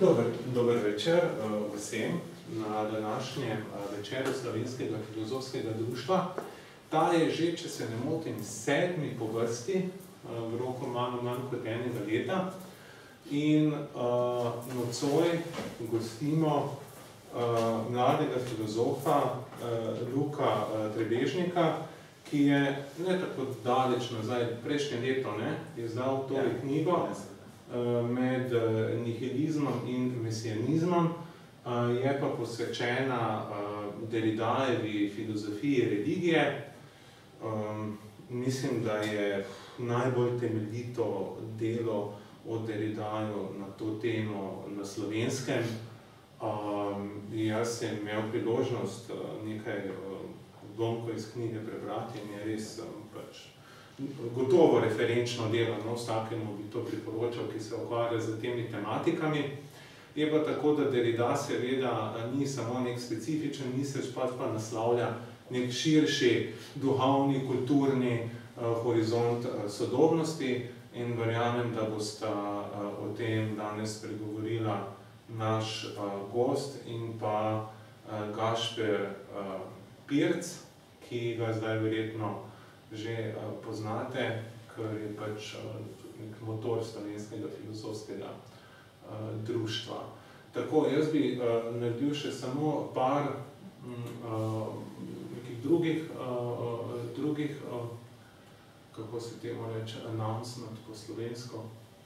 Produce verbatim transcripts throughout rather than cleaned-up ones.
Dober, dober večer vsem na današnjem večeru Slovenskega filozofskega društva. Ta je že, če se ne motim, sedmi po vrsti, v roku manj, manj kot enega leta. In uh, nocoj gostimo uh, mladega filozofa uh, Luka uh, Trebežnika, ki je ne tako daleč nazaj, prejšnje leto, ne, je izdal tole ja. knjigo uh, med uh, nihilizmom in mesianizmom, uh, je pa posvečena uh, Derridajevi filozofiji religije. Um, mislim, da je najbolj temeljito delo o Derridaju na to temo na Slovenskem. Um, jaz sem imel priložnost uh, nekaj uh, odlomkov iz knjige prebrati in je res um, pač gotovo referenčno delo, no, vsakemu bi to priporočal, ki se ukvarja z temi tematikami. Je pa tako, da Derrida seveda ni samo nek specifičen misel, pač pa naslavlja nek širši duhovni, kulturni uh, horizont uh, sodobnosti. In verjamem, da bosta uh, o tem danes pregovorila naš uh, gost in pa uh, Gašper uh, Pirc, ki ga zdaj verjetno že uh, poznate, ker je pač uh, nek motor Slovenskega filozofskega uh, društva. Tako, jaz bi uh, naredil še samo par uh, nekih drugih, uh, drugih uh, kako se temu reče, announcement po slovensko,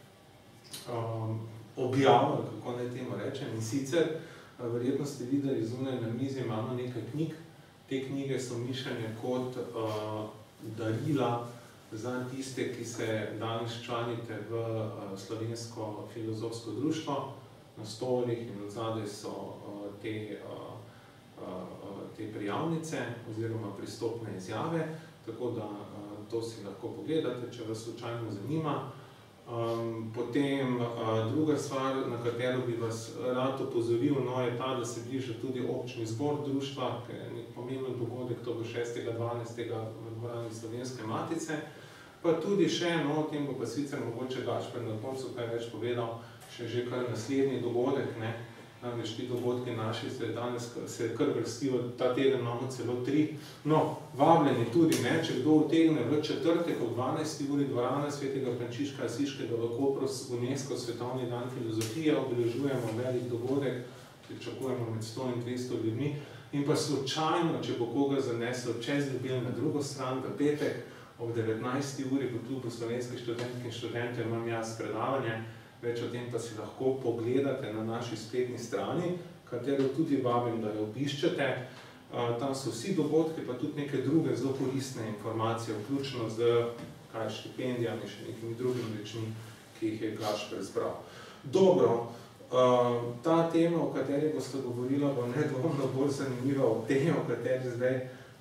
um, objavljeno, kako naj temu rečem. In sicer, verjetno ste videli zunaj na mizi, imamo nekaj knjig. Te knjige so mišljene kot uh, darila za tiste, ki se danes članite v uh, Slovensko filozofsko društvo. Na stolih in odzadaj so uh, te, uh, uh, te prijavnice oziroma pristopne izjave, tako da uh, to si lahko pogledate, če vas slučajno zanima. Um, potem uh, druga stvar, na katero bi vas rad opozoril, no, je ta, da se bliža tudi občni zbor društva, ki je nek pomemben dogodek, to bo šestega dvanajstega v dvorani Slovenske matice. Pa tudi še, no, o tem bo pa sicer mogoče Gašper na koncu kaj več povedal, še že kar naslednji dogodek, ne. Namreč ti dogodki naši se danes se kar vrstijo, ta teden imamo celo tri. No, vabljeni tudi, ne, če kdo utegne v četrtek ob dvanajsti uri dvorana svetega Frančiška Asiškega v Kopru UNESCO svetovni dan filozofije, obeležujemo velik dogodek, pričakujemo med sto in dvesto ljudmi. In pa slučajno, če bo koga zaneslo čez Ljubelj na drugo stran, v petek ob devetnajsti uri v klubu slovenskih študentk in študentov imam jaz predavanje. Več o tem pa si lahko pogledate na naši spletni strani, katero tudi vabim, da jo obiščete. Tam so vsi dogodki, pa tudi neke druge zelo koristne informacije, vključno z kaj, štipendijami, še nekimi drugimi rečmi, ki jih je Gašper zbral. Dobro, ta tema, o kateri boste govorila, bo nedvomno bolj zanimiva od teme, o kateri zdaj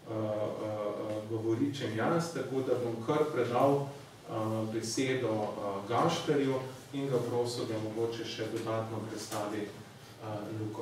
govoričem jaz, tako da bom kar predal besedo Gašperju in ga prosil, da mogoče še dodatno predstavi uh, Luko.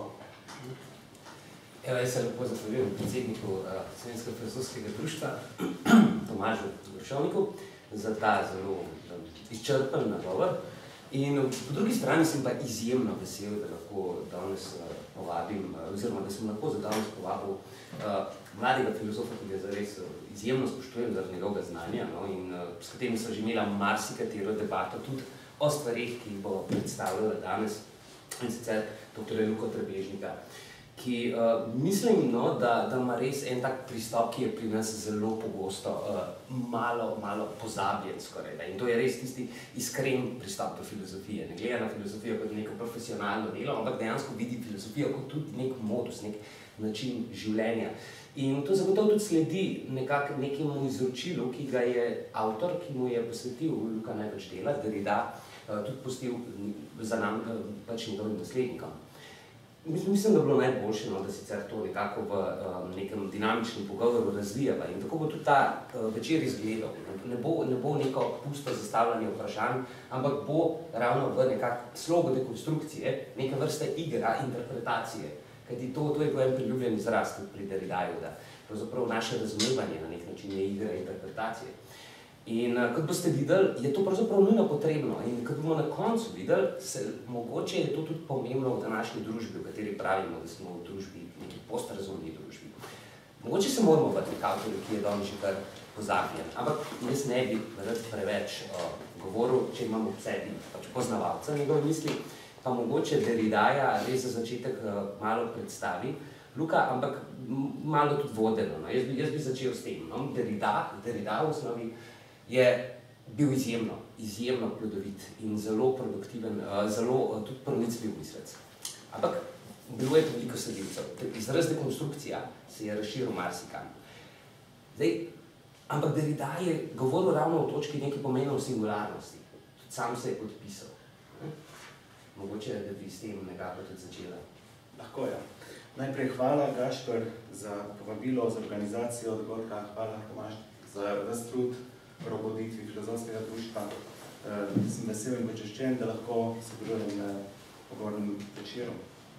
Evo, jaz se lepo zahvaljujem predsedniku uh, Slovenskega filozofskega društva, Tomažu Goršovniku, za ta zelo um, izčrpen nagovor. In po drugi strani sem pa izjemno vesel, da lahko danes uh, povabim, uh, oziroma da sem lahko za danes povabil uh, mladega filozofa, ki ga zares uh, izjemno spoštujem zaradi njegovega znanja, no, in uh, s katerim sem že imela marsikatero debato tudi o stvarih, ki jih bo predstavljala danes, in sicer doktorja Luka Trebežnika, ki uh, mislim, no, da, da ima res en tak pristop, ki je pri nas zelo pogosto uh, malo, malo pozabljen skoraj. Da. In to je res tisti iskren pristop do filozofije. Ne gleda na filozofijo kot neko profesionalno delo, ampak dejansko vidi filozofijo kot tudi nek modus, nek način življenja. In to zagotovo tudi sledi nekak, nekemu izročilu, ki ga je avtor, ki mu je posvetil Luka največ dela, Derrida, tudi pustil za nam pač njegovim naslednikom. Mislim, da bi bilo najboljše, no, da sicer to nekako v um, nekem dinamičnem pogovoru razvijava. In tako bo tudi ta uh, večer izgledal. Ne bo, ne bo neko pusto zastavljanje vprašanj, ampak bo ravno v nekak slogu dekonstrukcije, neka vrsta igra, interpretacije. Kajti to, to je bil en priljubljen izraz tudi pri Derridaju, da pravzaprav naše razumevanje na nek način je igra interpretacije. In kot boste videli, je to pravzaprav nujno potrebno. In kot bomo na koncu videli, se, mogoče je to tudi pomembno v današnji družbi, v kateri pravimo, da smo v družbi, neki postrazumni družbi. Mogoče se moramo vrniti k avtorju, ki je danes že kar pozabljen. Ampak jaz ne bi rad preveč uh, govoril, če imam ob sebi pač poznavalca njegove misli, pa mogoče Derridaja res za začetek uh, malo predstavi. Luka, ampak malo tudi vodeno. No? Jaz, bi, jaz bi začel s tem. No? Derrida, Derrida v osnovi je bil izjemno, izjemno plodovit in zelo produktiven, zelo tudi pronicljiv mislec. Ampak bilo je veliko sledilcev. Izraz dekonstrukcija se je razširil marsikam. Zdaj, ampak Derrida je govoril ravno o točki nekaj pomenov singularnosti. Tudi sam se je podpisal. Mogoče, da bi s tem nekako tudi začela. Lahko, ja. Najprej hvala, Gašper, za povabilo, za organizacijo dogodka. Hvala, Tomaž, za ves trud v roboditvi filozofskega društva. E, sem vesel in počaščen, da lahko sodelujem na pogovornem večeru.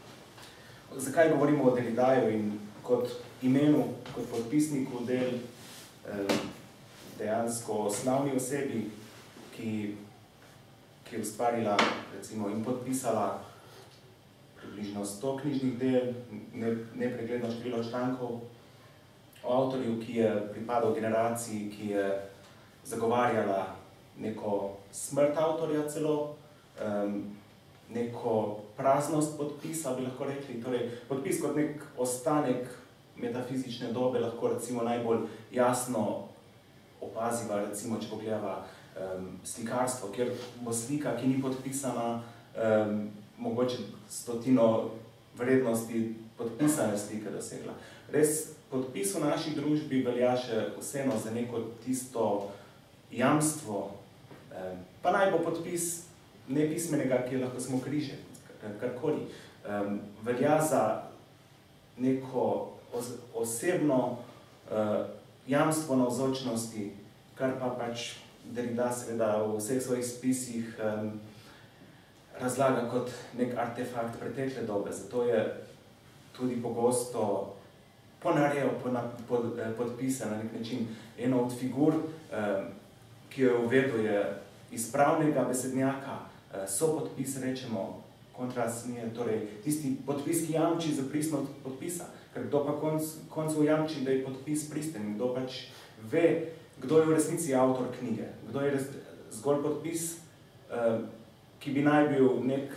Zakaj govorimo o Derridaju in kot imenu, kot podpisniku del e, dejansko osnovni osebi, ki, ki je ustvarila recimo, in podpisala približno sto knjižnih del, ne, nepregledno število člankov, o avtorju, ki je pripadal generaciji, ki je zagovarjala neko smrt avtorja celo, um, neko praznost podpisa, bi lahko rekli. Torej, podpis kot nek ostanek metafizične dobe lahko recimo najbolj jasno opaziva, recimo, če pogledava um, slikarstvo, kjer bo slika, ki ni podpisana, um, mogoče stotino vrednosti podpisane slike dosegla. Res, podpis v naši družbi velja še vseeno za neko tisto jamstvo, pa naj bo podpis nepismenega, ki je lahko samo križe, karkoli. Velja za neko osebno jamstvo navzočnosti, kar pa pač Derrida seveda v vseh svojih spisih razlaga kot nek artefakt pretekle dobe. Zato je tudi pogosto ponarejal pod, podpisa na nek način. Eno od figur, ki jo je uvedel, je iz pravnega besednjaka, sopodpis rečemo, kontrast nije, torej tisti podpis, ki jamči za pristnost podpisa, ker kdo pa konc, koncu jamči, da je podpis pristen, kdo pač ve, kdo je v resnici avtor knjige, kdo je res, zgolj podpis, ki bi naj bil nek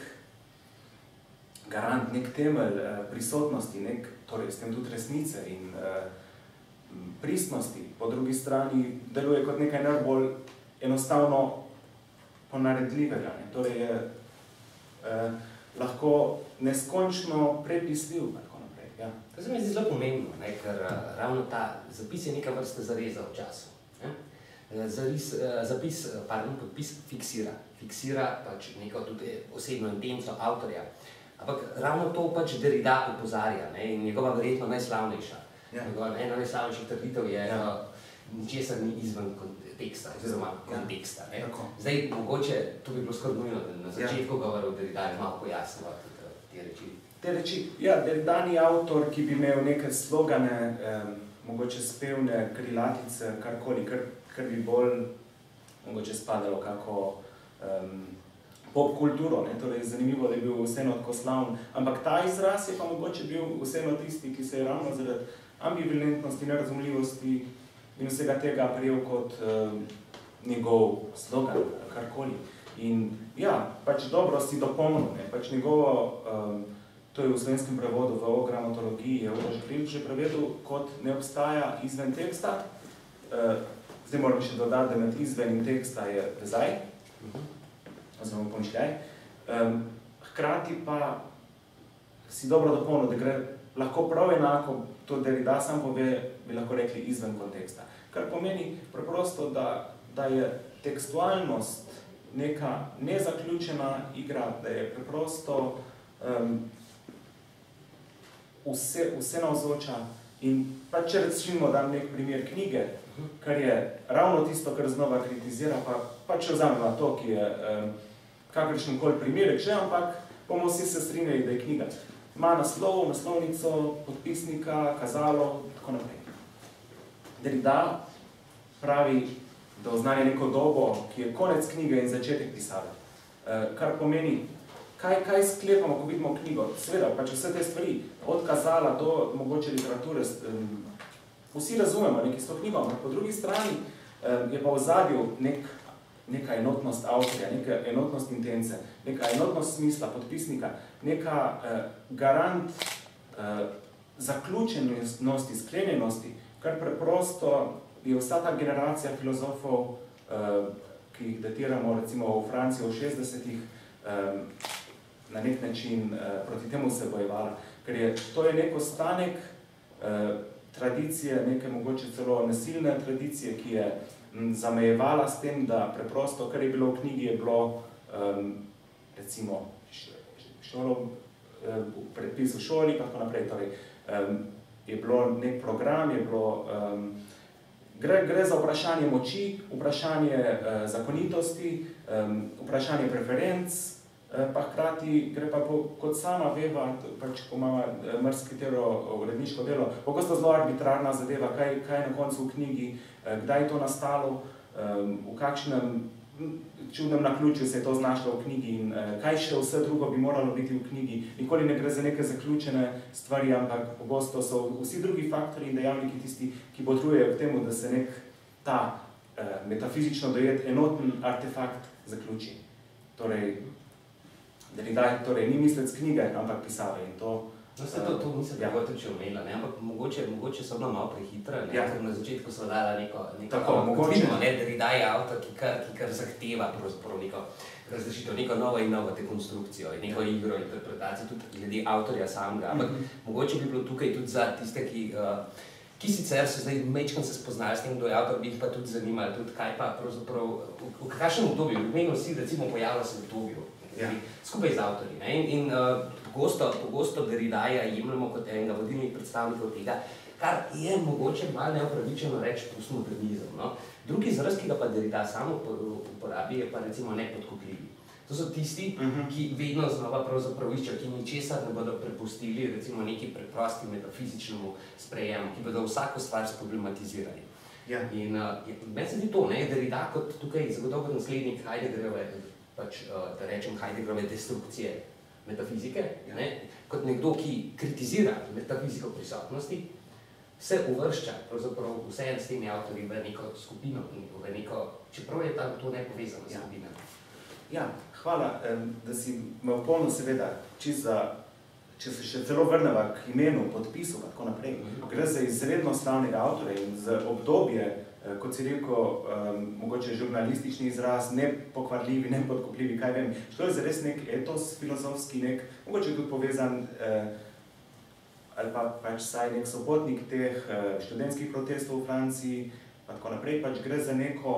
garant, nek temelj prisotnosti, nek, torej s tem tudi resnice in uh, pristnosti, po drugi strani deluje kot nekaj najbolj enostavno ponaredljivega. Ne? Torej je uh, lahko neskončno prepisljiv, tako naprej. Ja. To se mi zdi zelo pomembno, ne? Ker uh, ravno ta zapis je neka vrsta zareza v času. Ne? Zaris, uh, zapis, pardon, podpis fiksira. Fiksira pač neko tudi osebno intenco avtorja. Ampak ravno to pač Derrida opozarja, ne? In njegova verjetno najslavnejša. Ja. Njegova ena najslavnejših trditev je, da ja. Ničesar ni izven konteksta, oziroma konteksta. Ne? Zdaj, mogoče, to bi bilo skoraj nujno, da na začetku ja. Govora o Derridaju malo pojasnila te reči. Te reči, ja, Derrida ni avtor, ki bi imel neke slogane, eh, mogoče spevne krilatice, karkoli, kar, kar bi bolj mogoče spadalo kako um, popkulturo, ne, torej zanimivo, da je bil vseeno tako slavn, ampak ta izraz je pa mogoče bil vseeno tisti, ki se je ravno zaradi ambivalentnosti, nerazumljivosti in vsega tega prijel kot um, njegov slogan, karkoli. In ja, pač dobro si dopolnil, ne, pač njegovo, um, to je v slovenskem prevodu v O gramatologiji, je Uroš Krim že prevedel kot ne obstaja izven teksta. Uh, zdaj moram še dodati, da med izven in teksta je vezaj, oziroma pomišljaj. Um, hkrati pa si dobro dopolnil, da gre lahko prav enako, to Derrida sam pove, bi lahko rekli izven konteksta. Kar pomeni preprosto, da, da je tekstualnost neka nezaključena igra, da je preprosto um, vse, vse navzoča. In pa če recimo dam nek primer knjige, kar je ravno tisto, kar znova kritizira, pa, pa če vzamemo to, ki je um, kakršen koli primerek že, ampak bomo vsi se strinjali, da je knjiga. Ima naslov, naslovnico, podpisnika, kazalo, tako naprej. Derrida pravi da oznanja neko dobo, ki je konec knjige in začetek pisave. Kar pomeni, kaj, kaj sklepamo, ko vidimo knjigo? Seveda, pač vse te stvari, od kazala do mogoče literature, vsi razumemo nekaj s to knjigo, ampak po drugi strani je pa v ozadju nek, neka enotnost avtorja, neka enotnost intence, neka enotnost smisla podpisnika, neka eh, garant eh, zaključenosti, sklenjenosti, kar preprosto je vsa ta generacija filozofov, eh, ki jih datiramo recimo v Franciji v šestdesetih, eh, na nek način eh, proti temu se bojevala. Ker je, to je nek ostanek eh, tradicije, neke mogoče celo nasilne tradicije, ki je m, zamejevala s tem, da preprosto, kar je bilo v knjigi, je bilo um, recimo šolo, predpis v šoli, pa tako naprej. Torej, um, je bilo nek program, je bilo, um, gre, gre za vprašanje moči, vprašanje uh, zakonitosti, um, vprašanje preferenc, pa hkrati gre pa po, kot sama veva, pač ko ima marsikatero uredniško delo, pogosto zelo arbitrarna zadeva, kaj, kaj je na koncu v knjigi, kdaj je to nastalo, v kakšnem čudnem naključju se je to znašlo v knjigi in kaj še vse drugo bi moralo biti v knjigi. Nikoli ne gre za neke zaključene stvari, ampak pogosto so vsi drugi faktori in dejavniki tisti, ki potrujejo k temu, da se nek ta metafizično dojet enoten artefakt zaključi. Torej, Derrida torej ni mislec knjige, ampak pisave in to... No, se to, to nisem ja. Tako tudi omenila, ne? Ampak mogoče, mogoče so bila malo prehitra, ne? Ja. Ker na začetku so dala neko... neko Tako, mogoče. Vidimo, ne? Derrida je avtor, ki kar, ki kar zahteva pravzaprav neko razrešitev, neko novo in novo dekonstrukcijo, neko igro, interpretacijo, tudi glede avtorja samega. Ampak mm-hmm. mogoče bi bilo tukaj tudi za tiste, ki... Uh, ki sicer se zdaj mečkam se spoznali s tem, kdo je avtor, bi jih pa tudi zanimali, tudi kaj pa pravzaprav, v, v kakšnem obdobju, v meni vsi recimo pojavlja se v obdobju. Ja. Skupaj z avtorji. Ne? In, in uh, pogosto, pogosto Derridaja jemljamo kot enega vodilnih predstavnikov tega, kar je mogoče malo neopravičeno reči postmodernizem. No? Drugi izraz, ki ga pa Derrida samo uporabi, je pa recimo nepodkupljivi. To so tisti, uh-huh. ki vedno znova pravzaprav iščejo, ki ničesar ne bodo prepustili recimo neki preprosti metafizičnemu sprejemu, ki bodo vsako stvar sproblematizirali. Ja. In uh, meni se zdi to, ne? Derrida kot tukaj zagotovo naslednik Heideggerjeve, pač, da rečem, Heideggerjeve destrukcije metafizike, ja. Ne? Kot nekdo, ki kritizira metafiziko prisotnosti, se uvršča pravzaprav vseeno s temi avtorji v neko skupino, v neko, čeprav je tam to nepovezano ja. Skupina. Ja, hvala, da si me opolnil seveda, če, za, če se še celo vrneva k imenu, podpisu, pa tako naprej. Gre za izredno slavnega avtorja in za obdobje, kot si rekel, um, mogoče žurnalistični izraz, nepokvarljivi, nepodkupljivi, kaj vem. Što je zares nek etos filozofski, nek, mogoče tudi povezan, eh, ali pa pač saj nek sopotnik teh eh, študentskih protestov v Franciji, pa tako naprej, pač gre za neko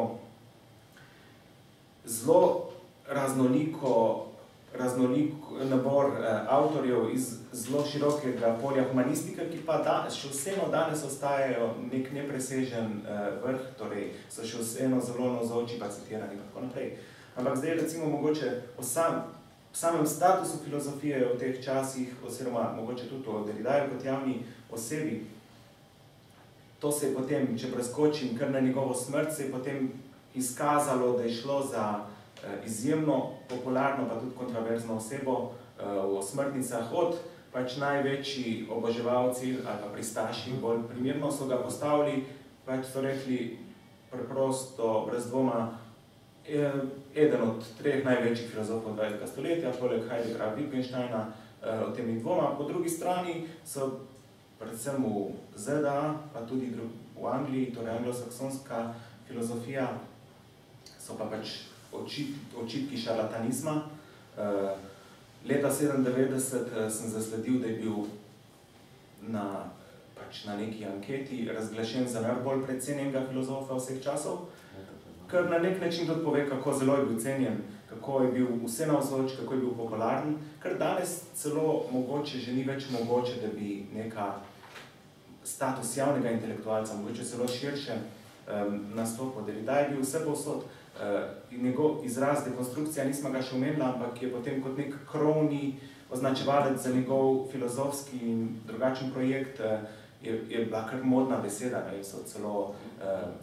zelo raznoliko, raznolik nabor eh, avtorjev iz zelo širokega polja humanistike, ki pa danes, še vseeno danes ostajajo nek nepresežen eh, vrh, torej so še vseeno zelo navzoči, pa citirani, pa tako naprej. Ampak zdaj recimo mogoče o sam, samem statusu filozofije v teh časih, oziroma mogoče tudi o Derridaju kot javni osebi, to se je potem, če preskočim kar na njegovo smrt, se je potem izkazalo, da je šlo za izjemno popularno, pa tudi kontroverzno osebo v smrtnicah od pač največji oboževalci ali pa pristaši, bolj primerno so ga postavili, pač so rekli preprosto, brez dvoma, eden od treh največjih filozofov dvajsetega stoletja, poleg Heideggera, Wittgensteina, o tem dvoma. Po drugi strani so predvsem v Z D A, pa tudi v Angliji, torej anglosaksonska filozofija, so pa pač očitki šarlatanizma. Leta sedemindevetdeset sem zasledil, da je bil na, pač na neki anketi razglašen za najbolj precenjenega filozofa vseh časov, kar na nek način tudi pove, kako zelo je bil cenjen, kako je bil vse navzoč, kako je bil popularen, kar danes celo mogoče že ni več mogoče, da bi neka status javnega intelektualca, mogoče celo širše um, nastopil. Derrida je bil vse povsod. Uh, njegov izraz dekonstrukcija nismo ga še omenila, ampak je potem kot nek krovni označevalec za njegov filozofski in drugačen projekt, uh, je, je bila kar modna beseda, ne, so celo uh,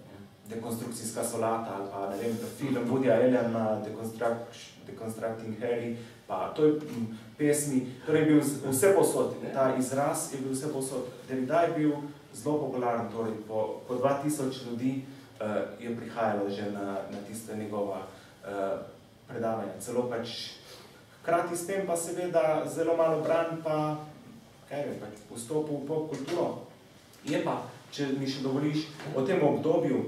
Dekonstrukcijska solata ali pa, ne vem, film Woodyja Allena Deconstructing Harry, pa to je pesmi, torej je bil vse posod, ta izraz je bil vse posod. Derrida je bil zelo popularen, torej po, po dva tisoč ljudi uh, je prihajalo že na, na tiste njegova uh, predavanja. Celo pač hkrati s tem pa seveda zelo malo bran pa, kaj vem, pač vstopu v popkulturo. Je pa, če mi še dovoliš, o tem obdobju,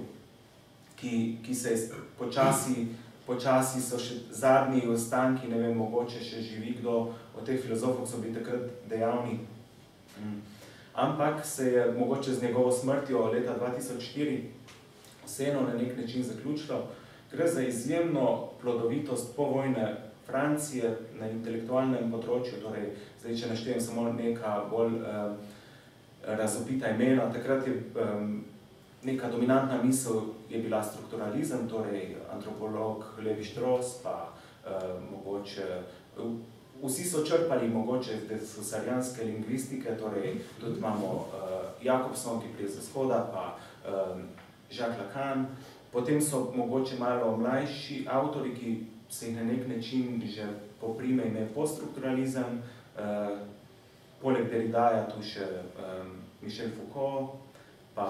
ki, ki se je počasi, počasi so še zadnji ostanki, ne vem, mogoče še živi kdo od teh filozofov, so bili takrat dejavni. Mm. Ampak se je mogoče z njegovo smrtjo leta dva tisoč štiri vseeno na nek način zaključilo. Gre za izjemno plodovitost povojne Francije na intelektualnem področju, torej, zdaj, če naštejem samo neka bolj um, razopita imena, takrat je um, neka dominantna misel je bila strukturalizem, torej antropolog Levi Strauss, pa uh, mogoče, uh, vsi so črpali mogoče iz husarjanske lingvistike, torej tudi imamo uh, Jakobson, ki prije z vzhoda, pa um, Jacques Lacan. Potem so mogoče malo mlajši avtori, ki se jih na nek način že poprime ime poststrukturalizem, uh, poleg Derridaja tu še um, Michel Foucault, pa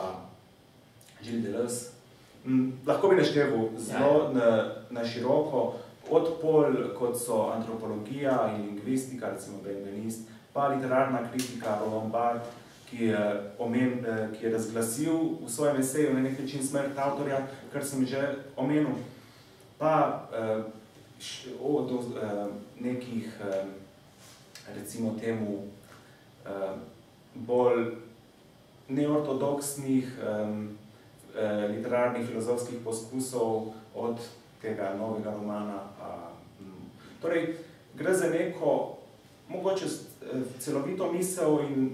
Gilles Deleuze. Mm, lahko bi našteval zelo na, na široko, od pol, kot so antropologija in lingvistika, recimo Benveniste, pa literarna kritika Roland Barthes, ki je, omen, ki je razglasil v svojem eseju na nek način smrt avtorja, kar sem že omenil, pa eh, od eh, nekih, eh, recimo temu, eh, bolj neortodoksnih eh, eh, literarnih filozofskih poskusov od tega novega romana. Pa, hm. Torej, gre za neko, mogoče celovito misel in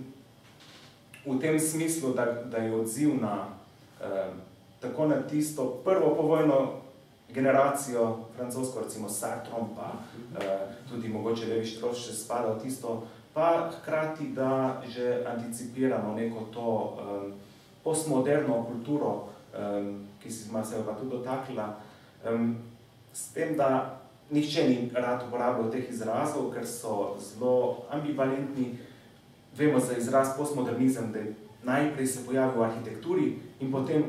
v tem smislu, da, da je odziv na eh, tako na tisto prvo povojno generacijo, francosko, recimo Sartrom, pa eh, tudi mogoče Levi Strauss še spada v tisto, pa hkrati, da že anticipiramo neko to eh, postmoderno kulturo, eh, ki si se je pa tudi dotaknila, eh, s tem, da nihče ni rad uporabljal teh izrazov, ker so zelo ambivalentni. Vemo za izraz postmodernizem, da je najprej se pojavil v arhitekturi in potem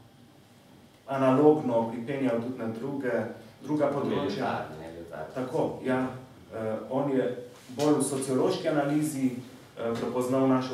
analogno pripenjal tudi na druge, druga področja. Tako, ja. Uh, on je bolj v sociološki analizi uh, prepoznal našo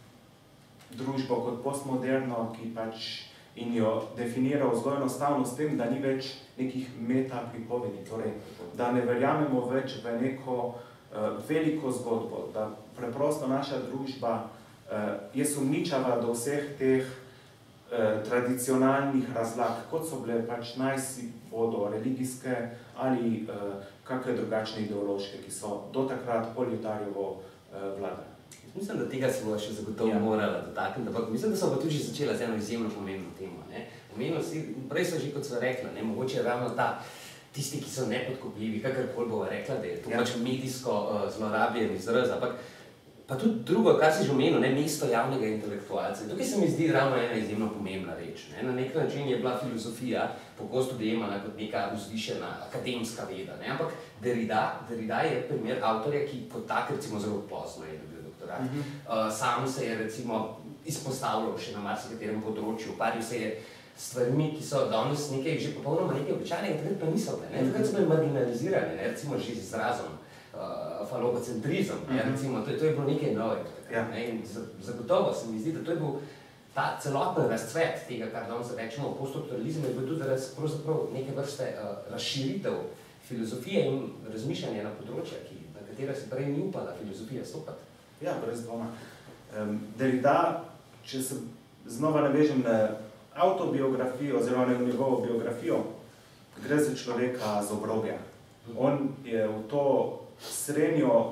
družbo kot postmoderno, ki pač in jo definiral zelo enostavno s tem, da ni več nekih meta pripovedi. Torej, da ne verjamemo več v neko uh, veliko zgodbo, da preprosto naša družba uh, je sumničava do vseh teh uh, tradicionalnih razlag, kot so bile pač najsi bodo religijske ali uh, kakve drugačne ideološke, ki so do takrat po Ljutarjevo uh, vladali. Mislim, da tega se bo še zagotovo ja. morala dotakniti, ampak mislim, da so pa tudi že začela z eno izjemno pomembno temo. Ne? Omenil si, prej so že, kot so rekla, ne? Mogoče je ravno ta, tisti, ki so nepodkopljivi, kakorkoli bova rekla, da je to ja. pač medijsko uh, zlorabljen izraz, ampak pa tudi drugo, kar si že omenil, ne? Mesto javnega intelektualca. Tukaj se mi zdi ravno ena izjemno pomembna reč. Ne? Na nek način je bila filozofija pogosto dojemana kot neka vzvišena akademska veda, ne? Ampak Derrida, Derrida je primer avtorja, ki kot tak recimo zelo pozno je dobil. Uh, sam se je recimo izpostavljal še na marsikaterem področju, paril se je stvarmi, ki so danes nekaj že popolnoma nekaj običajnega, takrat pa niso bile, ne? Takrat so bile marginalizirane, ne? Recimo že z izrazom uh, falopocentrizem, ne? Recimo, to, to je bilo nekaj novega. Ja. Ne? In zagotovo se mi zdi, da to je bil ta celoten razcvet tega, kar danes rečemo poststrukturalizem, je bil tudi raz, pravzaprav neke vrste uh, razširitev filozofije in razmišljanja na področja, ki, na katera se prej ni upala filozofija stopati. Ja, brez dvoma. Um, Derrida, če se znova navežem na autobiografijo oziroma na njegovo biografijo, gre za človeka z obrobja. On je v to srednjo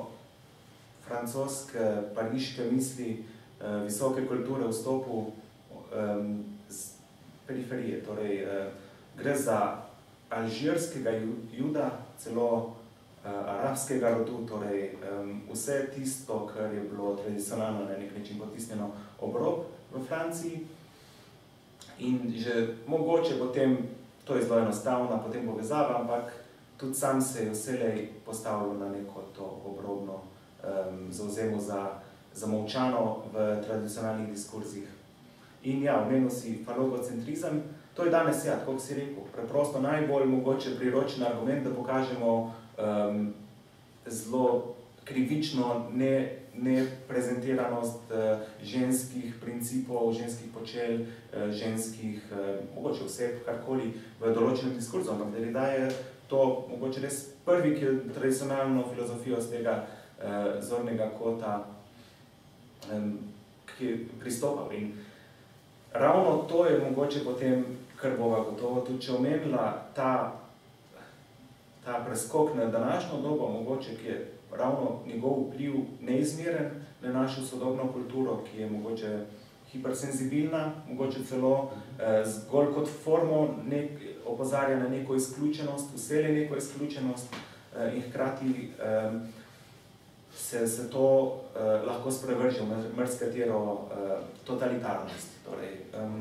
francoske, pariške misli, uh, visoke kulture vstopil um, z periferije. Torej, uh, gre za alžirskega juda, celo Uh, arabskega rodu, torej um, vse tisto, kar je bilo tradicionalno na nek način potisnjeno ob rob v Franciji. In že mogoče potem, to je zelo enostavna potem povezava, ampak tudi sam se je vselej postavil na neko to obrobno um, zauzemo za, za molčano v tradicionalnih diskurzih. In ja, omenil si falogocentrizem, to je danes, ja, tako si rekel, preprosto najbolj mogoče priročen argument, da pokažemo um, zelo krivično ne, neprezentiranost uh, ženskih principov, ženskih počel, uh, ženskih, uh, mogoče vse, karkoli v določenem diskurzu, ampak Derrida je to mogoče res prvi, ki je tradicionalno filozofijo z tega uh, zornega kota um, ki je pristopal. In ravno to je mogoče potem, kar bova gotovo tudi če omenila, ta, ta preskok na današnjo dobo, mogoče, ki je ravno njegov vpliv neizmeren na našo sodobno kulturo, ki je mogoče hipersenzibilna, mogoče celo eh, zgolj kot formo nek, opozarja na neko izključenost, vselej neko izključenost eh, in hkrati eh, se, se to eh, lahko sprevrže v marsikatero eh, totalitarnost. Torej, um,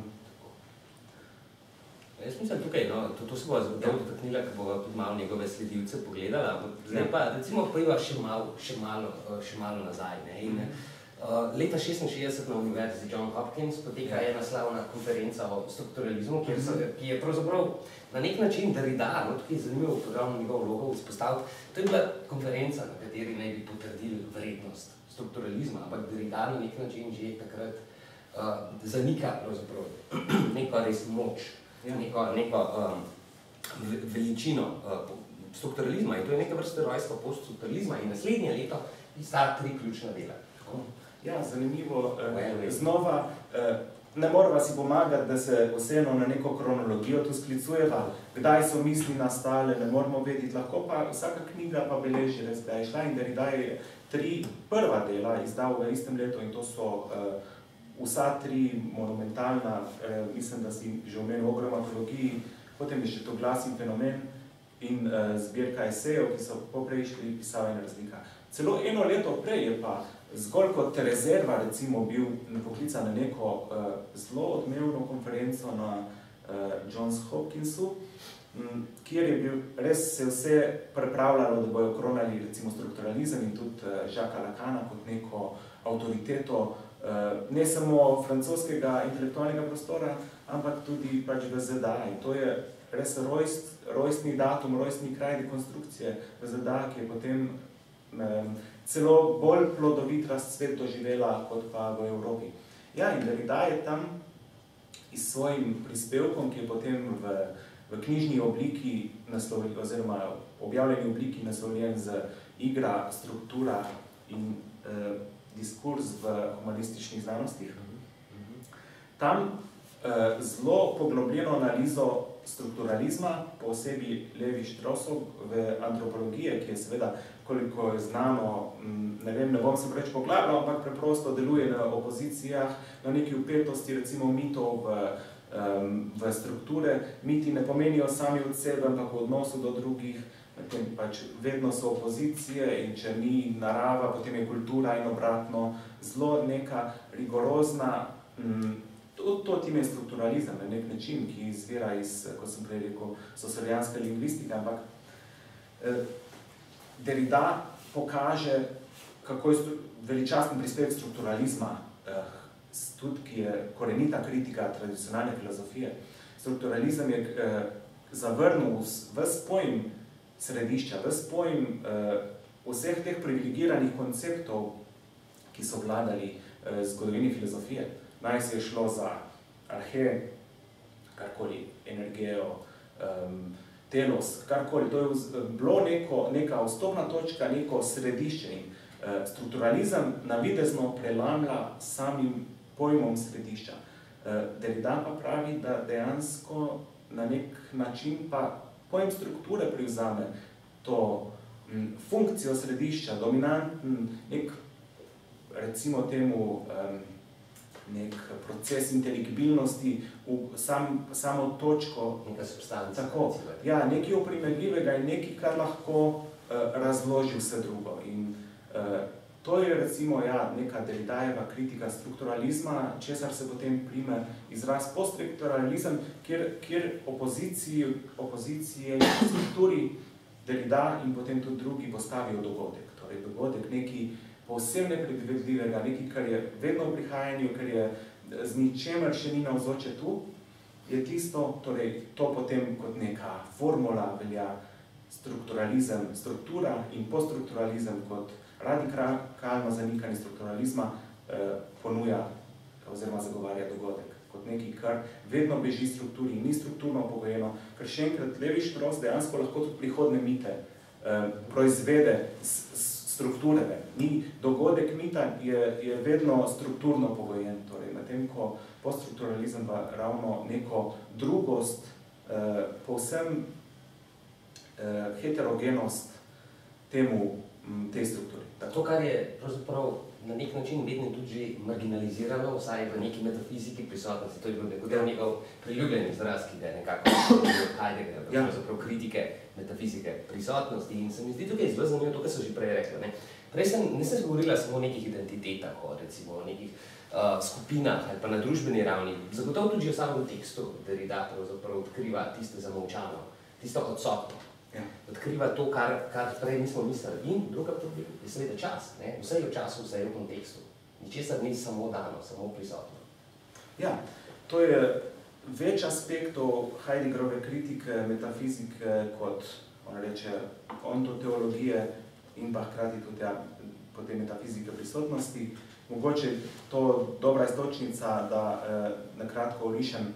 Jaz mislim tukaj, no, to, to se bo zagotovo dotaknila, ko bo tudi malo njegove sledilce pogledala, ampak zdaj pa recimo pojiva še malo, še malo, še malo nazaj. Ne? In, uh, leta šestinšestdeset na Univerzi John Hopkins poteka ena slavna konferenca o strukturalizmu, kjer so, ki je pravzaprav na nek način Derrida, no, tukaj je zanimivo programno njegov vlogo vzpostaviti. To je bila konferenca, na kateri naj bi potrdili vrednost strukturalizma, ampak Derrida na nek način že takrat uh, zanika pravzaprav neko res moč, neko, neko um, veličino uh, strukturalizma in to je neka vrsta rojstva poststrukturalizma in naslednje leto sta tri ključna dela. Ja, zanimivo. Uh, znova, uh, ne morava si pomagati, da se vseeno na neko kronologijo tu sklicujeva, kdaj so misli nastale, ne moramo vedeti, lahko pa vsaka knjiga pa beleži res, da je šla in Derrida je tri prva dela izdal v istem letu in to so uh, vsa tri monumentalna, eh, mislim, da si že omenil o gramatologiji, potem je še to Glas in fenomen in eh, zbirka esejev, ki so poprej išli pisavanja razlika. Celo eno leto prej je pa zgolj kot rezerva recimo bil poklican na neko eh, zelo odmevno konferenco na eh, Johns Hopkinsu, m, kjer je bil, res se vse pripravljalo, da bojo kronali recimo strukturalizem in tudi eh, Jacquesa Lacana kot neko avtoriteto ne samo francoskega intelektualnega prostora, ampak tudi pač v Z D A. In to je res rojst, rojstni datum, rojstni kraj dekonstrukcije v Z D A, ki je potem um, celo bolj plodovit razcvet doživela kot pa v Evropi. Ja, in Derrida je tam s svojim prispevkom, ki je potem v, v knjižni obliki naslovljen, oziroma objavljeni obliki naslovljen z Igra, struktura in uh, diskurs v humanističnih znanostih. Tam eh, zelo poglobljeno analizo strukturalizma, posebej Levi Straussov v antropologije, ki je seveda, koliko je znano, ne vem, ne bom se preveč poglabljal, ampak preprosto deluje na opozicijah, na neki upetosti, recimo mitov v, um, v strukture. Miti ne pomenijo sami od sebe, ampak v odnosu do drugih, medtem pač vedno so opozicije in če ni narava, potem je kultura in obratno. Zelo neka rigorozna, mm, to, to time je strukturalizem na nek način, ki izvira iz, kot sem prej rekel, socialijanske lingvistike, ampak eh, Derrida pokaže, kako je veličasten prispevek strukturalizma, eh, tudi ki je korenita kritika tradicionalne filozofije. Strukturalizem je eh, zavrnil ves pojem središča, ves pojem uh, vseh teh privilegiranih konceptov, ki so vladali uh, zgodovini filozofije. Naj se je šlo za arhe, karkoli, energijo, um, telos, karkoli. To je bilo neko, neka vstopna točka, neko središče. In, uh, strukturalizem navidezno prelamlja samim pojmom središča. Uh, Derrida pa pravi, da dejansko na nek način pa pojem strukture privzame to m, funkcijo središča, dominanten, nek, recimo temu, um, nek proces inteligibilnosti v sam, samo točko. Neka substanca. Tako, ja, nekaj oprimerljivega in nekaj, kar lahko uh, razloži vse drugo. In uh, To je recimo ja, neka Derridajeva kritika strukturalizma, česar se potem prime izraz poststrukturalizem, kjer, kjer opoziciji, opoziciji strukturi Derrida in potem tudi drugi postavijo dogodek. Torej dogodek nekaj povsem nepredvidljivega, nekaj, kar je vedno v prihajanju, kar je z ničemer še ni navzoče tu, je tisto, torej to potem kot neka formula velja strukturalizem, struktura in poststrukturalizem kot radikalno zanikanje strukturalizma eh, ponuja oziroma zagovarja dogodek kot nekaj, kar vedno beži strukturi in ni strukturno pogojeno, ker še enkrat Levi-Strauss dejansko lahko tudi prihodne mite eh, proizvede s, s strukture. Ni, dogodek mita je, je vedno strukturno pogojen, torej medtem ko poststrukturalizem pa ravno neko drugost, eh, povsem eh, heterogenost temu tej strukturi. To, kar je pravzaprav na nek način vedno tudi že marginalizirano, vsaj v neki metafiziki prisotnosti, to je bil nekaj njegov priljubljen izraz, ki ga je nekako Heidegger, ja. Pravzaprav kritike metafizike prisotnosti in se mi zdi tukaj zelo zanimivo to, kar so že prej rekli. Ne? Prej sem, nisem govorila samo o nekih identitetah, o recimo o nekih uh, skupinah ali pa na družbeni ravni, zagotovo tudi že v samem tekstu Derrida pravzaprav odkriva tiste zamolčano, tisto odsotno. Ja. Odkriva to, kar, kar prej nismo mislili. In druga problem je seveda čas. Ne? Vse je v času, vse je v kontekstu. Ničesar ni samo dano, samo prisotno. Ja, to je več aspektov Heideggerove kritike, metafizike kot, ona reče, ontoteologije in pa hkrati tudi ja, potem metafizike prisotnosti. Mogoče to dobra istočnica, da eh, nakratko orišem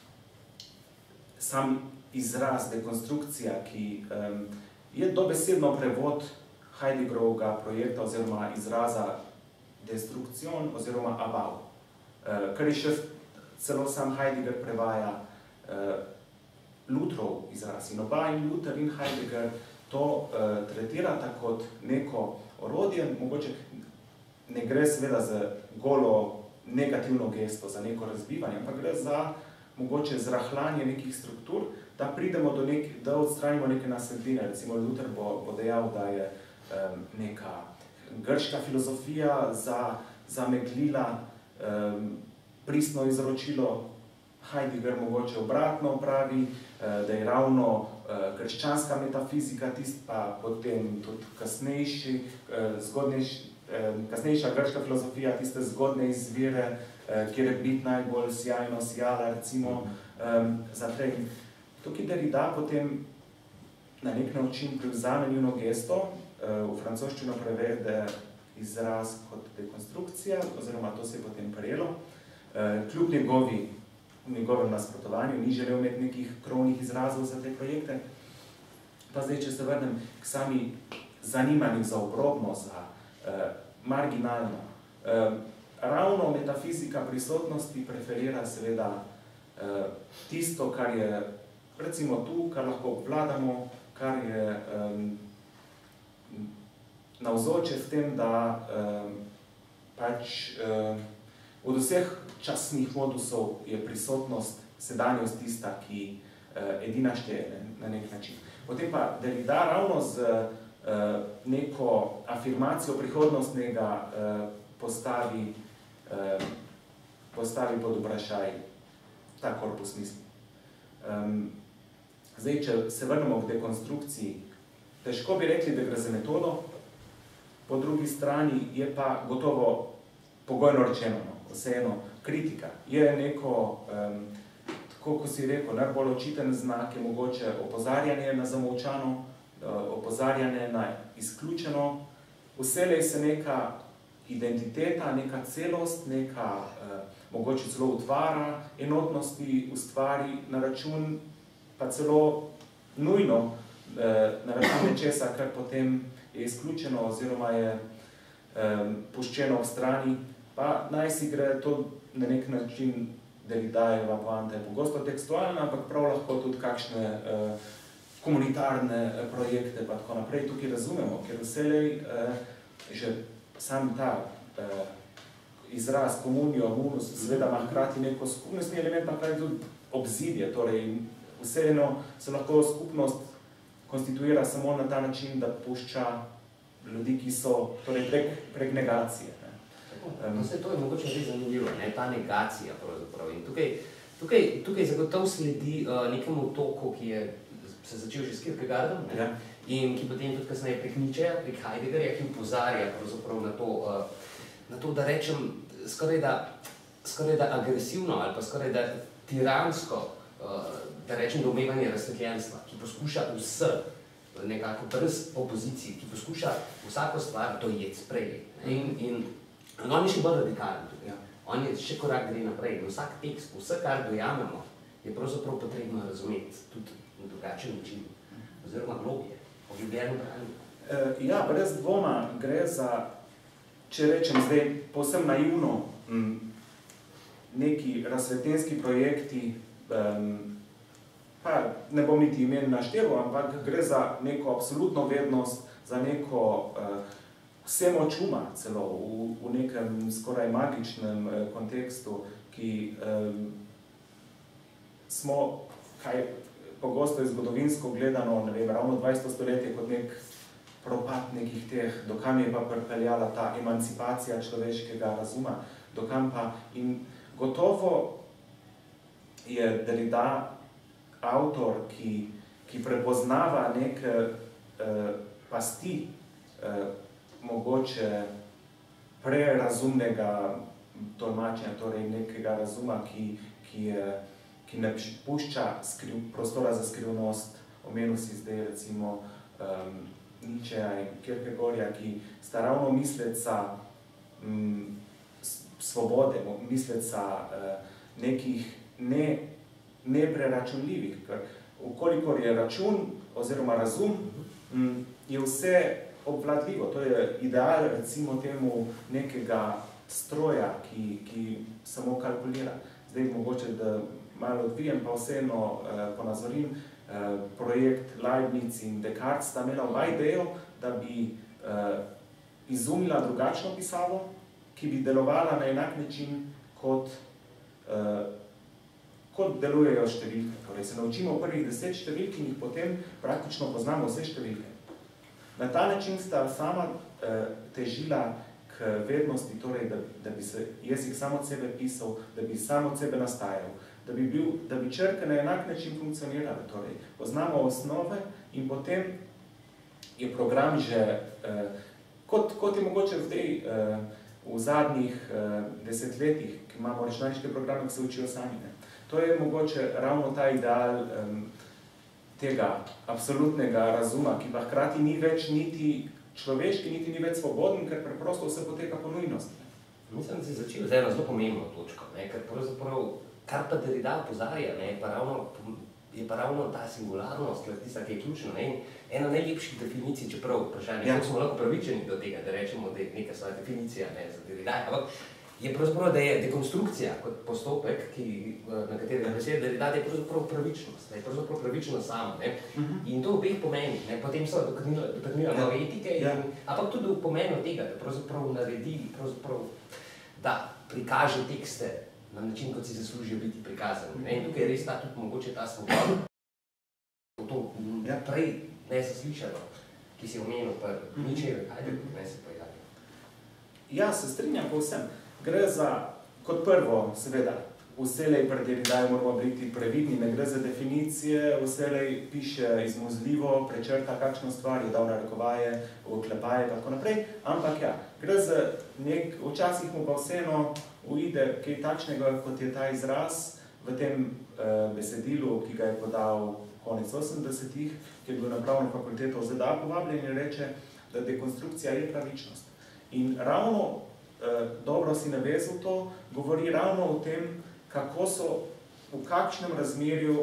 sam izraz, dekonstrukcija, ki um, je dobesedno prevod Heideggerovega projekta oziroma izraza destrukcion oziroma abav, uh, kar je še celo sam Heidegger prevaja uh, Lutherov izraz. In oba in Luther in Heidegger to uh, tretirata kot neko orodje, mogoče ne gre seveda za golo negativno gesto, za neko razbivanje, ampak gre za mogoče zrahljanje nekih struktur, da pridemo do nek, da odstranimo neke nasledine. Recimo Luther bo, bo dejal, da je um, neka grška filozofija za, zameglila um, pristno izročilo, Heidegger mogoče obratno pravi, uh, da je ravno uh, krščanska metafizika, tist pa potem tudi kasnejši, uh, zgodnejši, uh, kasnejša grška filozofija, tiste zgodne izvire, uh, kjer je bit najbolj sjajno sjala, recimo, um, zaprej. Tukaj Derrida potem na nek način prevzame njuno gesto, v francoščino prevede izraz kot dekonstrukcija, oziroma to se je potem prijelo. Kljub njegovi, njegovem nasprotovanju ni želel imeti nekih krovnih izrazov za te projekte. Pa zdaj, če se vrnem k sami zanimanju za obrobno, za eh, marginalno. Eh, ravno metafizika prisotnosti preferira seveda eh, tisto, kar je recimo tu, kar lahko obvladamo, kar je um, navzoče v tem, da um, pač um, od vseh časnih modusov je prisotnost, sedanjost tista, ki uh, edina šteje na nek način. Potem pa Derrida ravno z uh, neko afirmacijo prihodnostnega uh, postavi, uh, postavi pod vprašaj ta korpus misli. Um, Zdaj, če se vrnemo k dekonstrukciji, težko bi rekli, da gre za metodo, po drugi strani je pa gotovo pogojno rečeno, no, vseeno kritika. Je neko, um, tako ko si rekel, najbolj očiten znak je mogoče opozarjanje na zamolčano, uh, opozarjanje na izključeno, vselej se neka identiteta, neka celost, neka uh, mogoče celo utvara enotnosti ustvari na račun pa celo nujno eh, na račun nečesa, kar potem je izključeno oziroma je eh, puščeno v strani, pa naj si gre to na nek način Derridajeva poanta je pogosto tekstualna, ampak prav lahko tudi kakšne eh, komunitarne eh, projekte pa tako naprej tukaj razumemo, ker vselej eh, že sam ta eh, izraz komunijo, munus, seveda ima hkrati neko skupnostni element, pa hkrati tudi obzidje, torej vseeno se lahko skupnost konstituira samo na ta način, da pušča ljudi, ki so torej prek, prek negacije. Ne. No, vse to je mogoče res zanimivo, ne, ta negacija pravzaprav. In tukaj, tukaj, tukaj zagotov sledi uh, nekemu toku, ki je se začel že s Kierkegaardom, ne, Ja. in ki potem tudi kasneje prek Nietzscheja, prek Heideggerja, ki upozarja pravzaprav na to, uh, na to, da rečem, skoraj da, skoraj da agresivno ali pa skoraj da tiransko, uh, da rečem domevanje razsvetljenstva, ki poskuša vse, nekako brez opozicij, ki poskuša vsako stvar dojeti, sprejeti. In, in, in on je še bolj radikalen tudi. Ja. On je še korak gre naprej. In vsak tekst, vse, kar dojamemo, je pravzaprav potrebno razumeti tudi na drugačen način, oziroma globje, poglobljeno branju. E, ja, brez dvoma gre za, če rečem zdaj povsem naivno, m, neki razsvetljenski projekti, um, pa ne bom niti imen našteval, ampak gre za neko absolutno vednost, za neko uh, vsemočuma celo v, v nekem skoraj magičnem uh, kontekstu, ki um, smo, kaj pogosto je zgodovinsko gledano, ne vem, ravno dvajseto stoletje kot nek propad nekih teh, dokam je pa pripeljala ta emancipacija človeškega razuma, dokam pa in gotovo je Derrida avtor, ki, ki prepoznava neke eh, pasti eh, mogoče prerazumnega tolmačenja, torej nekega razuma, ki, ki, je, ki ne pušča skriv, prostora za skrivnost. Omenil si zdaj recimo um, Nietzscheja in Kierkegaarda, ki sta ravno misleca um, svobode, misleca uh, nekih ne nepreračunljivih, ker vkolikor je račun oziroma razum, je vse obvladljivo. To je ideal, recimo temu, nekega stroja, ki, ki samo kalkulira. Zdaj mogoče, da malo odvijem, pa vseeno eh, ponazorim, eh, projekt Leibniz in Descartes sta imela oba idejo, da bi eh, izumila drugačno pisavo, ki bi delovala na enak način kot eh, kot delujejo številke. Torej se naučimo prvih deset številk in jih potem praktično poznamo vse številke. Na ta način sta sama eh, težila k vednosti, torej, da, da bi se jezik samo od sebe pisal, da bi samo od sebe nastajal, da bi, bil, da bi črke na enak način funkcionirale. Torej, poznamo osnove in potem je program že, eh, kot, kot je mogoče zdaj eh, v zadnjih eh, desetletjih, ki imamo računalniške programe, ki se učijo sami. Ne? To je mogoče ravno ta ideal um, tega absolutnega razuma, ki pa hkrati ni več niti človeški, niti ni več svoboden, ker preprosto vse poteka po nujnosti. Mislim, da si začel z eno zelo pomembno točko, ne, ker pravzaprav, kar pa Derrida opozarja, ne, pa ravno, je pa ravno ta singularnost, tista, ki je ključna. Ne, ena najlepših definicij, čeprav vprašanje, ja. Kako smo lahko pravičeni do tega, da rečemo, da je neka svoja definicija, ne, za Derrida, ampak je pravzaprav, da je dekonstrukcija kot postopek, ki, na katerega besede Derrida, da je pravzaprav pravičnost, da je pravzaprav pravičnost sama. Ne? Uh-huh. In to v obeh pomenih, ne? Potem so dotaknila nove ja. etike, in, ja. ampak tudi v pomenu tega, da pravzaprav naredi, pravzaprav, da prikaže tekste na način, kot si zaslužijo biti prikazani. Ne? In tukaj je res ta tudi mogoče ta svoboda, to ja. prej neslišano, ki si omenil pa Nietzscheju, ajde, ne se pojavi. Ja, se strinjam povsem. Gre za, kot prvo, seveda, vselej pri Derridaju moramo biti previdni, ne gre za definicije, vselej piše izmuzljivo, prečrta kakšno stvar, je dal narekovaje, oklepaje in tako naprej, ampak ja, gre za nek, včasih mu pa vseeno uide kaj takšnega, kot je ta izraz v tem eh, besedilu, ki ga je podal konec osemdesetih, ki je bil na pravno fakulteto v Z D A povabljen in reče, da dekonstrukcija je pravičnost. In ravno Uh, dobro si navezal to, govori ravno o tem, kako so, v kakšnem razmerju,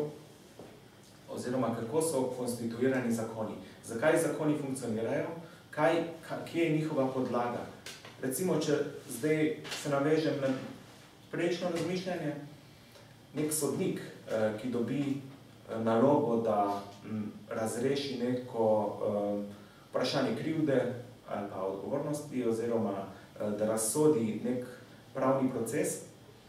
oziroma kako so konstituirani zakoni. Zakaj zakoni funkcionirajo, kaj, kaj, kje je njihova podlaga. Recimo, če zdaj se navežem na prejšnjo razmišljanje, nek sodnik, uh, ki dobi uh, nalogo, da m, razreši neko uh, vprašanje krivde ali pa odgovornosti, oziroma da razsodi nek pravni proces,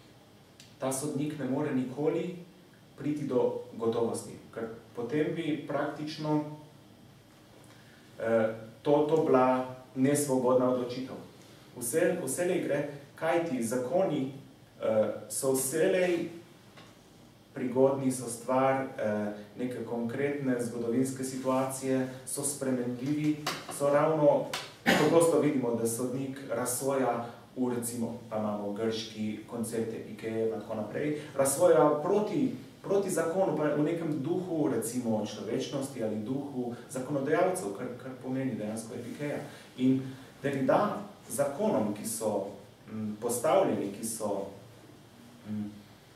ta sodnik ne more nikoli priti do gotovosti, ker potem bi praktično eh, to, to bila nesvobodna odločitev. Vse, vselej gre, kaj ti zakoni uh, so vselej prigodni, so stvar uh, neke konkretne zgodovinske situacije, so spremenljivi, so ravno, pogosto vidimo, da sodnik razsoja v, recimo, pa imamo grški koncept epikeje in tako naprej, razsoja proti proti zakonu, pa v nekem duhu, recimo, človečnosti ali duhu zakonodajalcev, kar, kar pomeni dejansko epikeja. In Derrida zakonom, ki so m, postavljeni, ki so, m,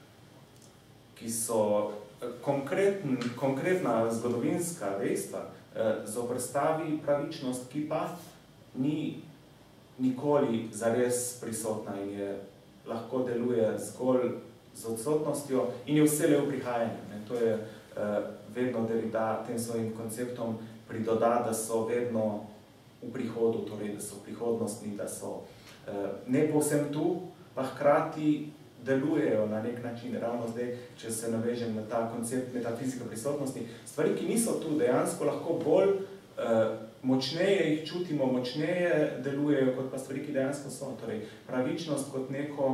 ki so konkretn, konkretna zgodovinska dejstva, eh, zoprstavi pravičnost, ki pa ni nikoli zares prisotna in je lahko deluje zgolj z odsotnostjo in je vselej v prihajanju. Ne. To je uh, vedno Derrida tem svojim konceptom pridoda, da so vedno v prihodu, torej da so prihodnostni, da so uh, ne povsem tu, pa hkrati delujejo na nek način. Ravno zdaj, če se navežem na ta koncept metafizika prisotnosti, stvari, ki niso tu, dejansko lahko bolj uh, močneje jih čutimo, močneje delujejo, kot pa stvari, ki dejansko so. Torej, pravičnost kot neko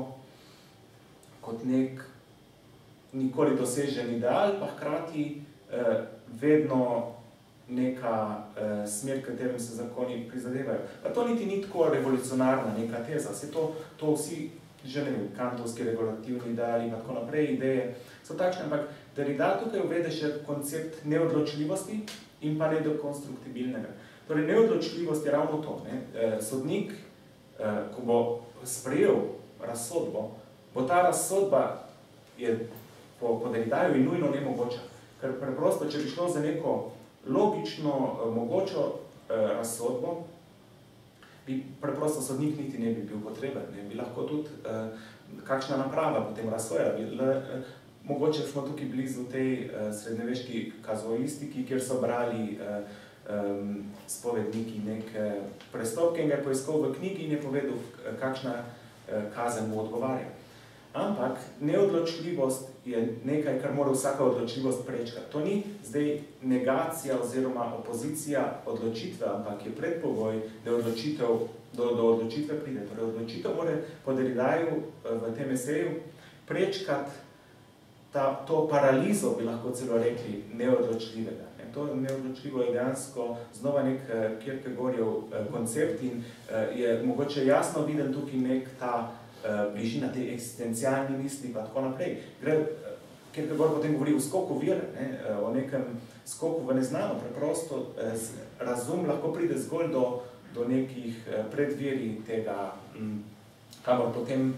kot nek nikoli dosežen ideal, pa hkrati eh, vedno neka eh, smer, katerim se zakoni prizadevajo. Pa to niti ni tako revolucionarna neka teza, se to, to vsi, že ne vem, kantovski regulativni ideali in tako naprej, ideje so takšne, ampak Derrida tukaj uvede še koncept neodločljivosti in pa nedokonstruktibilnega. Torej, neodločljivost je ravno to. Ne? Eh, sodnik, eh, ko bo sprejel razsodbo, bo ta razsodba je po, po Derridaju in nujno nemogoča. Ker preprosto, če bi šlo za neko logično, mogočo eh, razsodbo, bi preprosto sodnik niti ne bi bil potreben. Ne? Bi lahko tudi eh, kakšna naprava potem razsoja. Eh, mogoče smo tukaj blizu tej eh, srednjeveški kazualistiki, kjer so brali eh, um, spovedniki neke prestopke in ga je poiskal v knjigi in je povedal, kakšna eh, kazen mu odgovarja. Ampak neodločljivost je nekaj, kar mora vsaka odločljivost prečkati. To ni zdaj negacija oziroma opozicija odločitve, ampak je predpogoj, da odločitev, do, do odločitve pride. Torej, odločitev mora po Derridaju v tem eseju prečkati ta, to paralizo, bi lahko celo rekli, neodločljivega. Ne? To neodločljivo je dejansko znova nek Kierkegaardov koncept in je mogoče jasno viden tukaj nek ta bližina te eksistencialni misli pa tako naprej. Gre, Kierkegaard potem govori o skoku vire, ne, o nekem skoku v neznano, preprosto razum lahko pride zgolj do, do nekih predveri tega, kamor potem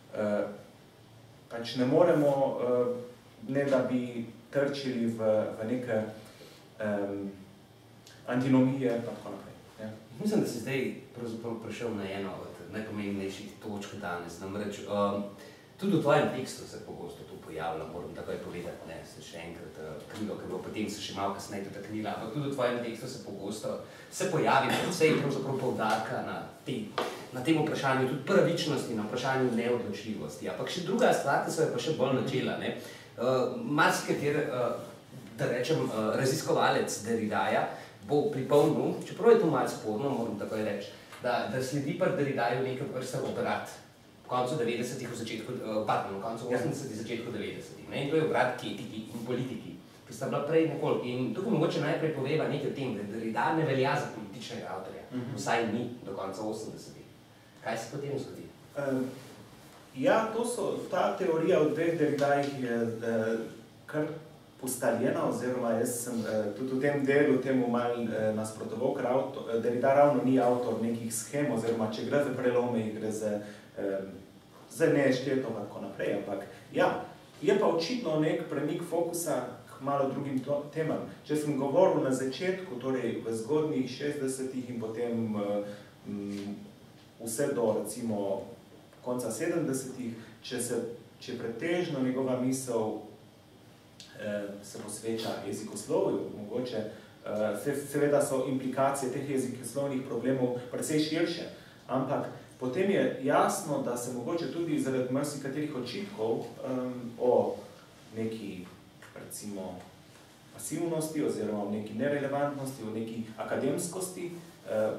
pač ne moremo, ne da bi trčili v, v neke um, antinomije pa tako naprej. Ja. Mislim, da si zdaj pravzaprav prišel na eno od najpomembnejših točk danes. Namreč, um, tudi v tvojem tekstu se pogosto tu pojavlja, moram takoj povedati, ne, se še enkrat uh, knjigo, ker bo potem se še malo kasneje dotaknila, ampak tudi v tvojem tekstu se pogosto se pojavi predvsej pravzaprav poudarka na, te, na tem vprašanju tudi pravičnosti, na vprašanju neodločljivosti. Ampak še druga stvar, ki se je pa še bolj načela, ne, uh, marsikater, uh, da rečem, uh, raziskovalec Derridaja bo pripomnil, čeprav je to malo sporno, moram takoj reči, Da, da sledi pa Derridaju nekaj vrsta obrat v koncu devetdesetih, v začetku, pardon, v koncu osemdesetih, začetku devetdesetih. In to je obrat k etiki in politiki, ki sta bila prej nekoliko. In tukaj mogoče najprej poveva nekaj o tem, da Derrida ne velja za političnega avtorja, uh-huh. vsaj ni do konca osemdesetih. Kaj se potem zgodi? Um, ja, to so, ta teorija o dveh Derridajih je uh, kar ustaljena, oziroma jaz sem eh, tudi v tem delu temu malo eh, nasprotoval, ker avto, Derrida ravno ni avtor nekih schem, oziroma če gre za prelome, gre za, eh, za nešteto in tako naprej, ampak ja, je pa očitno nek premik fokusa k malo drugim to, temam. Če sem govoril na začetku, torej v zgodnjih šestdesetih in potem eh, m, vse do recimo konca sedemdesetih, če se če pretežno njegova misel se posveča jezikoslovju, mogoče, seveda so implikacije teh jezikoslovnih problemov precej širše, ampak potem je jasno, da se mogoče tudi zaradi marsikaterih očitkov um, o neki, recimo, pasivnosti oziroma o neki nerelevantnosti, o neki akademskosti, uh,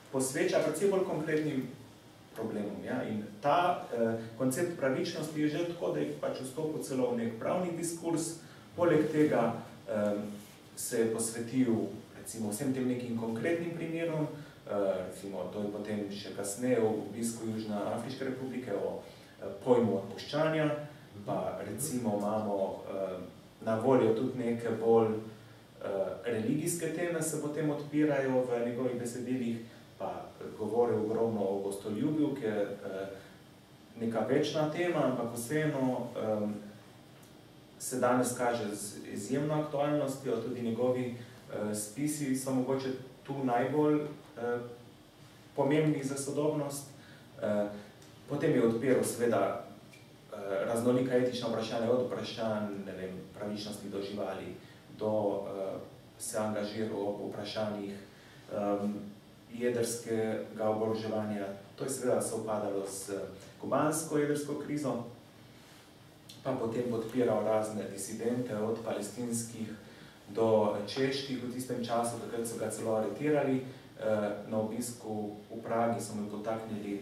posveča predvsem bolj konkretnim problemom. Ja? In ta eh, koncept pravičnosti je že tako, da je pač vstopil celo v nek pravni diskurs, poleg tega eh, se je posvetil recimo vsem tem nekim konkretnim primerom, eh, recimo to je potem še kasneje v obisku Južnoafriške republike o eh, pojmu odpuščanja, pa recimo imamo eh, na voljo tudi neke bolj eh, religijske teme, se potem odpirajo v njegovih besedilih, pa govori ogromno o gostoljubju, ki je eh, neka večna tema, ampak vseeno eh, se danes kaže z izjemno aktualnostjo, tudi njegovi eh, spisi so mogoče tu najbolj eh, pomembni za sodobnost. Eh, potem je odpiral seveda eh, raznolika etična vprašanja, od vprašanj, ne vem, pravičnosti do živali, do eh, se angažiral v vprašanjih eh, jedrskega oboroževanja. To je seveda sovpadalo s kubansko jedrsko krizo, pa potem podpiral razne disidente, od palestinskih do čeških v tistem času, takrat so ga celo aretirali. Na obisku v Pragi so mu dotaknili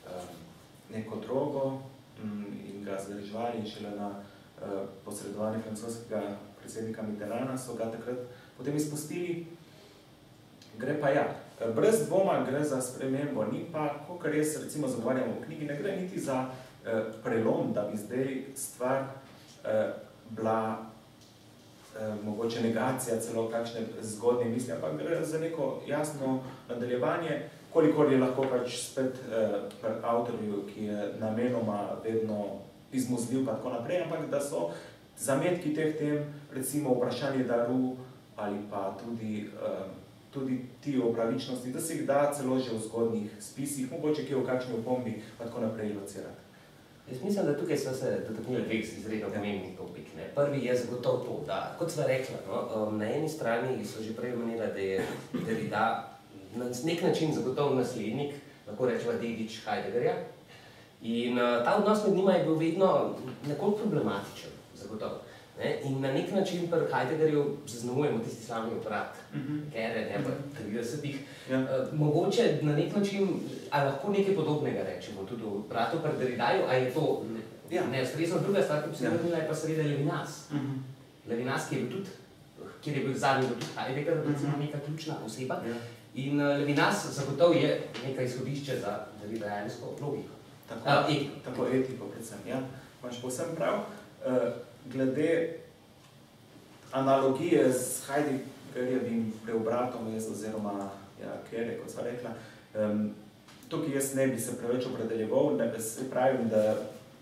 neko drogo in ga zadrževali, in šele na posredovanje francoskega predsednika Mitterranda so ga takrat potem izpustili. Gre pa ja, brez dvoma gre za spremembo, ni pa, kakor res recimo zagovarjamo v knjigi, ne gre niti za eh, prelom, da bi zdaj stvar eh, bila eh, mogoče negacija celo kakšne zgodne misli, ampak gre za neko jasno nadaljevanje, kolikor je lahko pač spet eh, pri avtorju, ki je namenoma vedno izmuzljiv pa tako naprej, ampak da so zametki teh tem, recimo vprašanje daru ali pa tudi eh, tudi ti o pravičnosti, da se jih da celo že v zgodnih spisih, mogoče kje v kakšni opombi, pa tako naprej locirati. Jaz mislim, da tukaj smo se dotaknili dveh izredno pomembnih topik. Ne. Prvi je zagotovo to, da, kot sva rekla, no, na eni strani so že prej omenila, da je Derrida na nek način zagotovo naslednik, lahko rečeva dedič Heideggerja. In uh, ta odnos med njima je bil vedno nekoliko problematičen, zagotovo. Ne? In na nek način pri Heideggerju zaznamujemo tisti slavni aparat, uh-huh. Kere, ne pa tridesetih. Ja. Uh, mogoče na nek način, ali lahko nekaj podobnega rečemo tudi v bratu pri Derridaju, ali je to ja. neustrezno. Druga stvar, ki bi se vrnila, je pa seveda Levinas. Uh-huh. Levinas, ki je bil tudi, kjer je bil zadnji tudi Heidegger, recimo uh-huh. neka ključna oseba. Ja. In uh, Levinas zagotovo je neka izhodišče za derridajansko logiko. Tako, uh, etiko. Tako etiko predvsem, ja. Imaš povsem prav. Uh, Glede analogije z Heideggerjevim preobratom, jaz oziroma ja, Kere, kot sva rekla, um, tukaj jaz ne bi se preveč opredeljeval, ne bi se pravim, da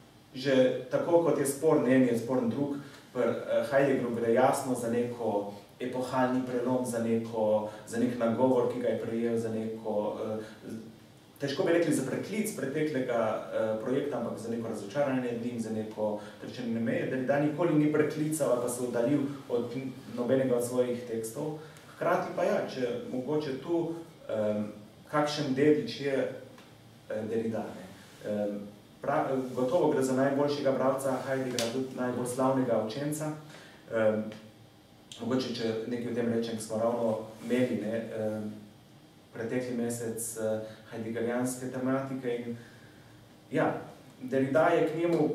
že tako kot je sporen en, je sporen drug, pri uh, Heideggeru gre jasno za neko epohalni prelom, za, neko, za nek nagovor, ki ga je prejel, za neko uh, težko bi rekli za preklic preteklega uh, projekta, ampak za neko razočaranje njim, za neko trčenje meje, da nikoli ni preklical ali pa se oddalil od nobenega od svojih tekstov. Hkrati pa ja, če mogoče tu um, kakšen dedič je uh, Derrida. Um, pra, gotovo gre za najboljšega bralca Heideggera, tudi najbolj slavnega učenca. Um, mogoče, če nekaj o tem rečem, smo ravno imeli, ne, um, pretekli mesec uh, heideggerijanske tematike in ja, Derrida je k njemu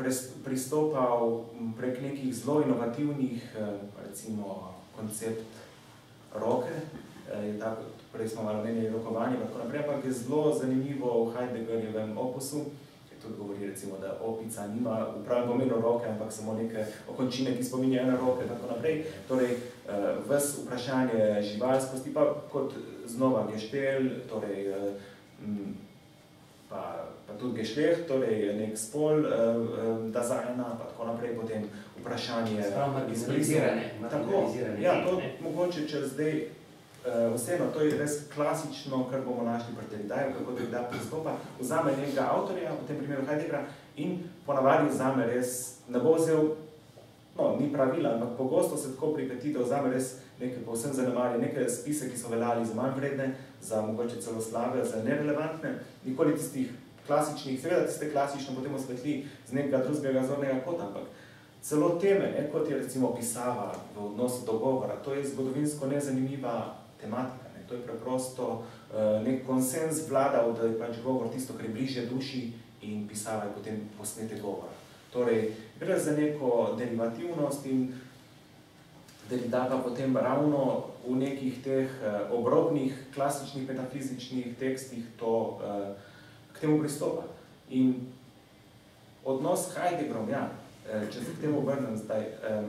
pristopal prek nekih zelo inovativnih, uh, recimo, koncept roke, uh, je tako, prej smo malo menili rokovanje, pa tako naprej, ampak je zelo zanimivo v Heideggerjevem opusu, ki tudi govori, recimo, da opica nima v pravem pomenu roke, ampak samo neke okončine, ki spominjajo na roke, tako naprej. Torej, uh, ves vprašanje živalskosti, pa kot znova geštel, torej, uh, pa, pa tudi gešleh, torej nek spol, uh, dazajna, pa tako naprej, potem vprašanje marginalizirane. Tako, ja, to mogoče, če zdaj Uh, vseeno, to je res klasično, kar bomo našli pri Derridaju, kako Derrida pristopa, vzame nekega avtorja, v tem primeru Heideggera, in ponavadi vzame res, ne bo vzel, no, ni pravila, ampak pogosto se tako pripeti, da vzame res nekaj povsem zanemarje, neke spise, ki so veljali za manj vredne, za mogoče celo slabe, za nerelevantne, nikoli tistih klasičnih, seveda tiste klasično potem osvetli z nekega drugega zornega kota, ampak celo teme, ne, kot je recimo pisava v odnosu do govora, to je zgodovinsko nezanimiva tematika. Ne. To je preprosto uh, nek konsens vladal, da je pač govor tisto, kar je bližje duši in pisava je potem posnete govora. Torej, gre za neko derivativnost in Derrida pa potem ravno v nekih teh uh, obrobnih, klasičnih metafizičnih tekstih to, uh, k temu pristopa. In odnos s Heideggerom, ja, če se k temu vrnem zdaj, um,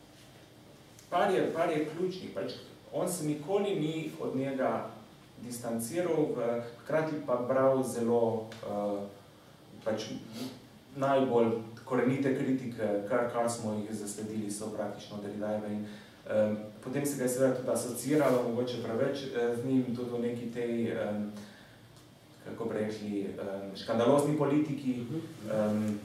par, je, par je ključnih, pač on se nikoli ni od njega distanciral, hkrati pa bral zelo uh, pač najbolj korenite kritike, kar, kar smo jih zasledili, so praktično Derridajeve. In um, potem se ga je seveda tudi asociiralo, mogoče preveč z njim, tudi v neki tej, um, kako bi rekli, um, škandalozni politiki, um,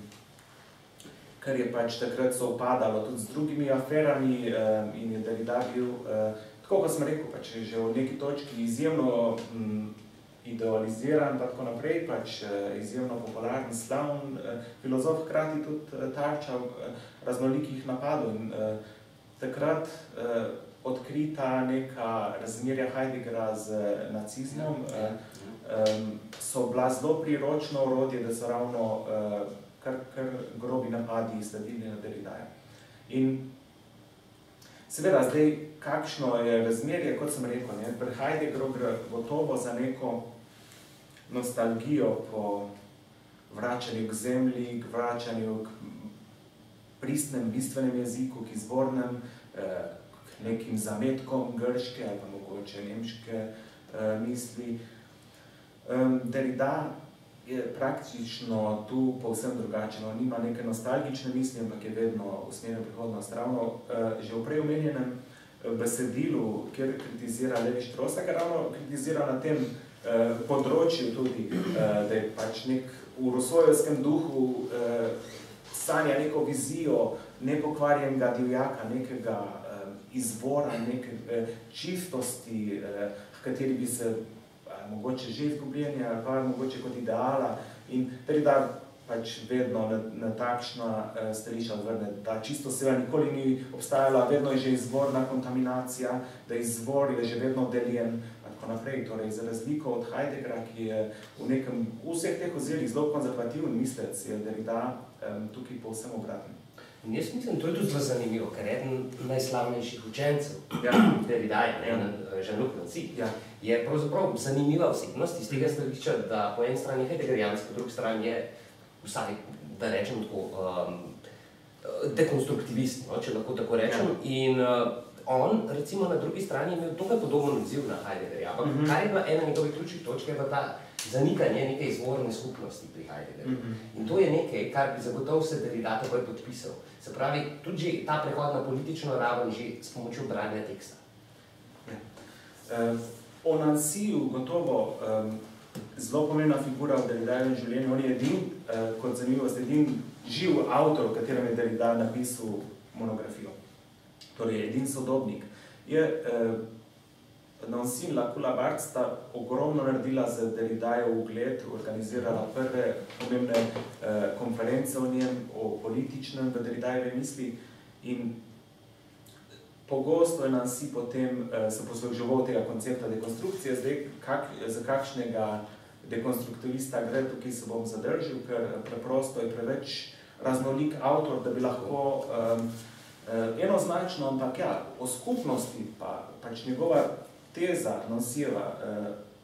kar je pač takrat sovpadalo tudi z drugimi aferami um, in je Derrida bil, uh, tako kot sem rekel, pač že v neki točki izjemno um, idealiziran, pa tako naprej, pač uh, izjemno popularen, slavn uh, filozof, hkrati tudi uh, tarča uh, raznolikih napadov. In, uh, takrat uh, odkrita neka razmerja Heideggera z nacizmom, uh, um, so bila zelo priročno orodje, da so ravno uh, kar, kar grobi napadi sledili na Derridaja. In seveda, zdaj, kakšno je razmerje, kot sem rekel, ne, pri Heideggeru gre gotovo za neko nostalgijo po vračanju k zemlji, k vračanju k pristnem, bistvenem jeziku, k izvornem, eh, k nekim zametkom grške ali pa mogoče nemške eh, misli. Um, Derrida je praktično tu povsem drugačen. On nima neke nostalgične misli, ampak je vedno usmerjen prihodnost. Ravno uh, že v prej omenjenem besedilu, kjer kritizira Levi Straussa, ker ravno kritizira na tem uh, področju tudi, uh, da je pač nek v Rousseauovskem duhu uh, sanja neko vizijo nepokvarjenega divjaka, nekega uh, izvora, neke uh, čistosti, uh, v kateri bi se mogoče že izgubljenje, ali pa mogoče kot ideala. In Derrida pač vedno na, na takšna uh, stališča odvrne, da čisto seveda nikoli ni obstajala, vedno je že izvorna kontaminacija, da izvor je že vedno deljen, in tako naprej. Torej, za razliko od Heideggera, ki je v nekem, v vseh teh ozirih zelo konzervativen mislec, je Derrida um, tukaj povsem obratno. In jaz mislim, to je tudi zelo zanimivo, ker eden najslavnejših učencev, ja. Derridaja, ne, ja. Jean-Luc Nancy, ja. Je pravzaprav zanimiva osebnost iz tega stališča, da po eni strani Heideggerijanec, po drugi strani je vsaj, da rečem tako, um, dekonstruktivist, no, če lahko tako rečem. Ja. In uh, on, recimo, na drugi strani je imel tukaj podoben odziv na Heideggerja, ampak mm-hmm. kar je bila ena njegovih ključnih točk, je pa ta zanikanje neke izvorne skupnosti pri Heideggerju. Mm-hmm. In to je nekaj, kar bi zagotovo se Derrida takoj podpisal. Se pravi, tudi že ta prehod na politično raven že s pomočjo branja teksta. Ja. Um, o Nancyju gotovo um, zelo pomembna figura v Derridajevem življenju. On je edin, uh, kot zanimivost, edin živ avtor, v katerem je Derrida napisal monografijo. Torej, edin sodobnik. Je uh, Nancy in Lacoue-Labarthe sta ogromno naredila za Derridajev ugled, organizirala prve pomembne uh, konference o njem, o političnem v Derridajevi misli in pogosto je Nancy potem uh, se posluževal tega koncepta dekonstrukcije. Zdaj, kak, za kakšnega dekonstruktivista gre, tukaj se bom zadržil, ker preprosto je preveč raznolik avtor, da bi lahko um, uh, enoznačno, ampak ja, o skupnosti pa pač njegova teza Nancyjeva eh,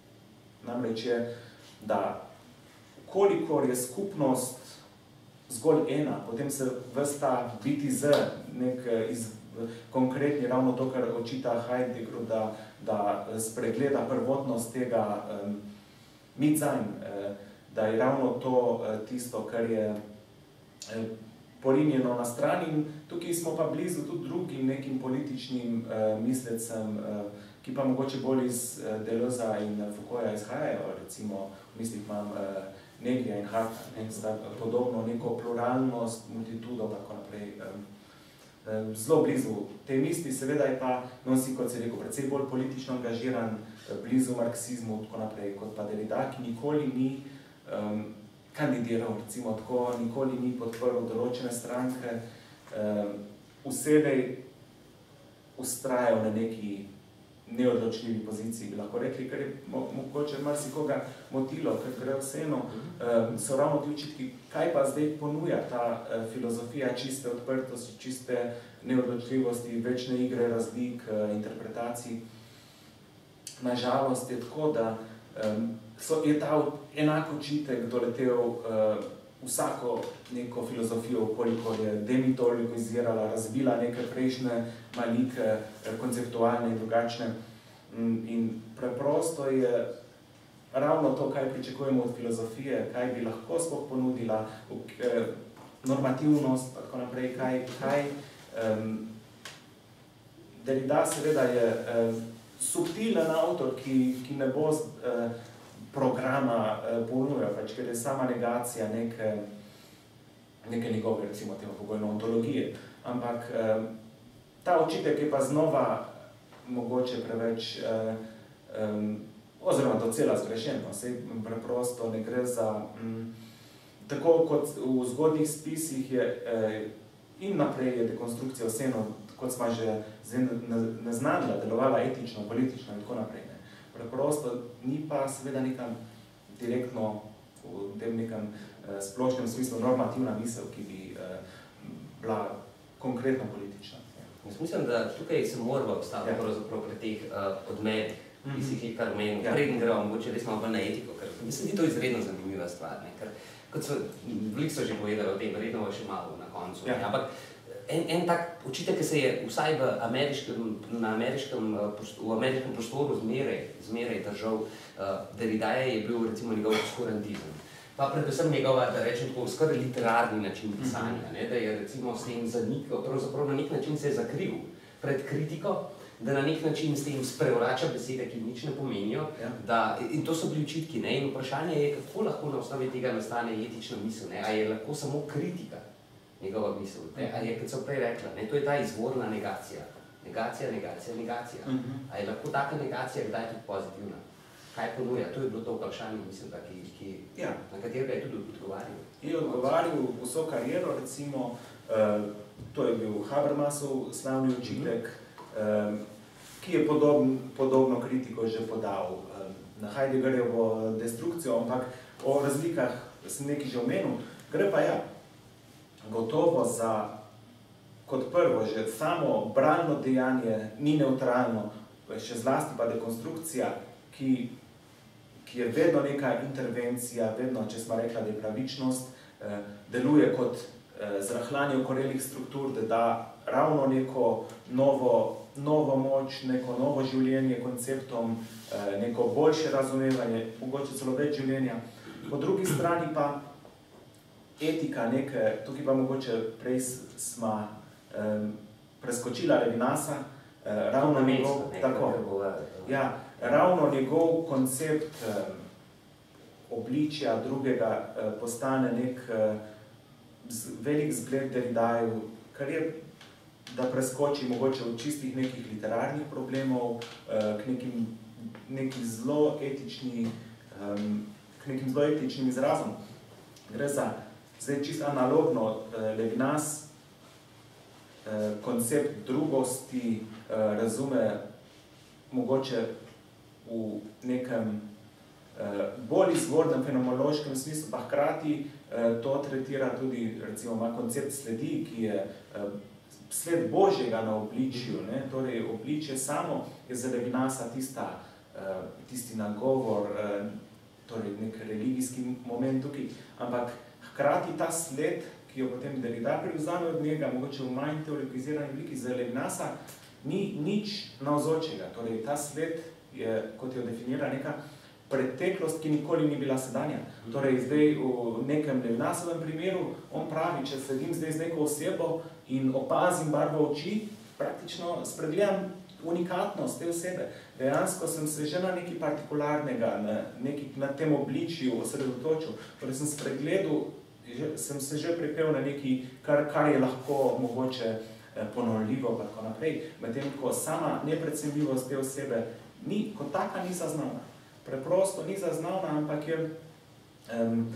namreč je, da kolikor je skupnost zgolj ena, potem se vrsta biti z nek iz, konkretni ravno to, kar očita Heideggeru, da, da spregleda prvotnost tega um, Mitsein, eh, da je ravno to eh, tisto, kar je eh, porinjeno na strani. In tukaj smo pa blizu tudi drugim nekim političnim eh, mislecem, eh, ki pa mogoče bolj iz uh, Deleuza in Foucaulta izhajajo, recimo v mislih imam uh, Negrija in Harta, ne, sta podobno neko pluralnost, multitudo, tako naprej. Um, um, zelo blizu te misli, seveda je pa Nancy, kot se je rekel, precej bolj politično angažiran, blizu marksizmu, tako naprej, kot pa Derrida, ki nikoli ni um, kandidiral, recimo tako, nikoli ni podprl določene stranke, um, vsebej ustrajal na neki neodločljivi poziciji, bi lahko rekli, ker je mogoče marsikoga motilo, ker gre vseeno, um, so ravno ti očitki, kaj pa zdaj ponuja ta uh, filozofija čiste odprtosti, čiste neodločljivosti, večne igre, razlik, uh, interpretacij. Nažalost je tako, da um, so, je ta enak očitek doletel uh, vsako neko filozofijo, koliko je demitologizirala, razbila neke prejšnje malike, konceptualne in drugačne. In preprosto je ravno to, kaj pričakujemo od filozofije, kaj bi lahko sploh ponudila, normativnost, tako naprej, kaj, kaj um, Derrida seveda je um, subtilen avtor, ki, ki ne bo uh, programa uh, ponujal, pač, ker je sama negacija neke, neke njegove, recimo, temo pogojne ontologije. Ampak um, ta očitek je pa znova mogoče preveč, uh, um, oziroma docela zgrešen, no, sej preprosto ne gre za, um, tako kot v zgodnjih spisih je uh, in naprej je dekonstrukcija vseeno, kot smo že neznanila, delovala etično, politično in tako naprej. Ne. Preprosto ni pa seveda nekam direktno v tem nekem uh, splošnem smislu normativna misel, ki bi uh, bila konkretno politična. Jaz mislim, da tukaj se moramo obstaviti ja. pravzaprav pri teh uh, odmerih, ki si jih kar meni, ja. preden gremo mogoče res malo na etiko, ker mislim, da to je izredno zanimiva stvar, ne? Ker kot so, veliko so že povedali o tem, redno še malo na koncu, ja. ampak en, en tak očitek, ki se je vsaj v ameriškem, na ameriškem, v ameriškem prostoru zmeraj, zmeraj držal uh, Derridaja, je bil recimo njegov obskurantizem. Pa predvsem njegova, da rečem tako, skoraj literarni način pisanja, ne, da je recimo s tem zanikal, pravzaprav na nek način se je zakril pred kritiko, da na nek način s tem sprevrača besede, ki nič ne pomenijo, ja. da, in to so bili očitki, ne, in vprašanje je, kako lahko na osnovi tega nastane etična misel, ne, a je lahko samo kritika njegova misel, ne, a je, kot so prej rekla, ne, to je ta izvorna negacija, negacija, negacija, negacija, uh -huh. a je lahko taka negacija kdaj tudi pozitivna? Kaj ponuja? To je bilo to vprašanje, mislim, da, ki, ki, ja. na katerega je tudi odgovarjal. Je odgovarjal vso kariero, recimo, uh, to je bil Habermasov slavni očitek, uh, ki je podobn, podobno kritiko že podal uh, na Heideggerjevo destrukcijo, ampak o razlikah sem nekaj že omenil. Gre pa ja, gotovo za, kot prvo, že samo bralno dejanje ni neutralno, še zlasti pa dekonstrukcija, ki ki je vedno neka intervencija, vedno, če smo rekla, da je pravičnost, eh, deluje kot eh, zrahljanje okorelih struktur, da da ravno neko novo, novo moč, neko novo življenje konceptom, eh, neko boljše razumevanje, mogoče celo več življenja. Po drugi strani pa etika neke, tukaj pa mogoče prej smo eh, preskočila Levinasa, eh, ravno njegov, tako, ja, ravno njegov koncept eh, obličja drugega eh, postane nek eh, z, velik zgled Derridaju, kar je, da preskoči mogoče v čistih nekih literarnih problemov eh, k nekim, nekim zelo etični, eh, k nekim zelo etičnim izrazom. Gre za zdaj čisto analogno eh, Levinas eh, koncept drugosti eh, razume mogoče v nekem eh, bolj izvornem fenomenološkem smislu, pa hkrati eh, to tretira tudi, recimo, ima koncept sledi, ki je eh, sled Božjega na obličju, ne? Torej obličje samo je za Levinasa tista, eh, tisti nagovor, eh, torej nek religijski moment tukaj, ampak hkrati ta sled, ki jo potem Derrida prevzame od njega, mogoče v manj teologizirani obliki za Levinasa, ni nič navzočega, torej ta sled je, kot jo definira, neka preteklost, ki nikoli ni bila sedanja. Torej, zdaj v nekem Levinasovem primeru, on pravi, če sedim zdaj z neko osebo in opazim barvo oči, praktično spregledam unikatnost te osebe. Dejansko sem se že na nekaj partikularnega, na, neki, na tem obličju osredotočil. Torej, sem spregledal, že, sem se že pripel na nekaj, kar, kar je lahko mogoče ponovljivo, pa tako naprej. Medtem, ko sama nepredsemljivost te osebe ni, kot taka ni zaznavna. Preprosto ni zaznavna, ampak je um,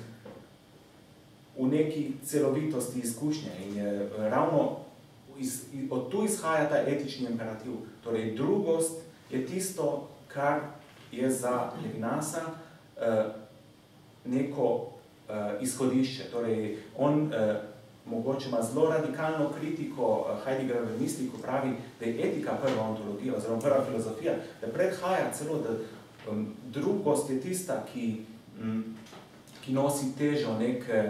v neki celovitosti izkušnje in je ravno iz, od tu izhaja ta etični imperativ. Torej, drugost je tisto, kar je za Levinasa uh, neko uh, izhodišče. Torej, on uh, mogoče ima zelo radikalno kritiko, uh, Heideggerove misli, ko pravi, da je etika prva ontologija, oziroma prva filozofija, da predhaja celo, da um, drugost je tista, ki, um, ki nosi težo neke,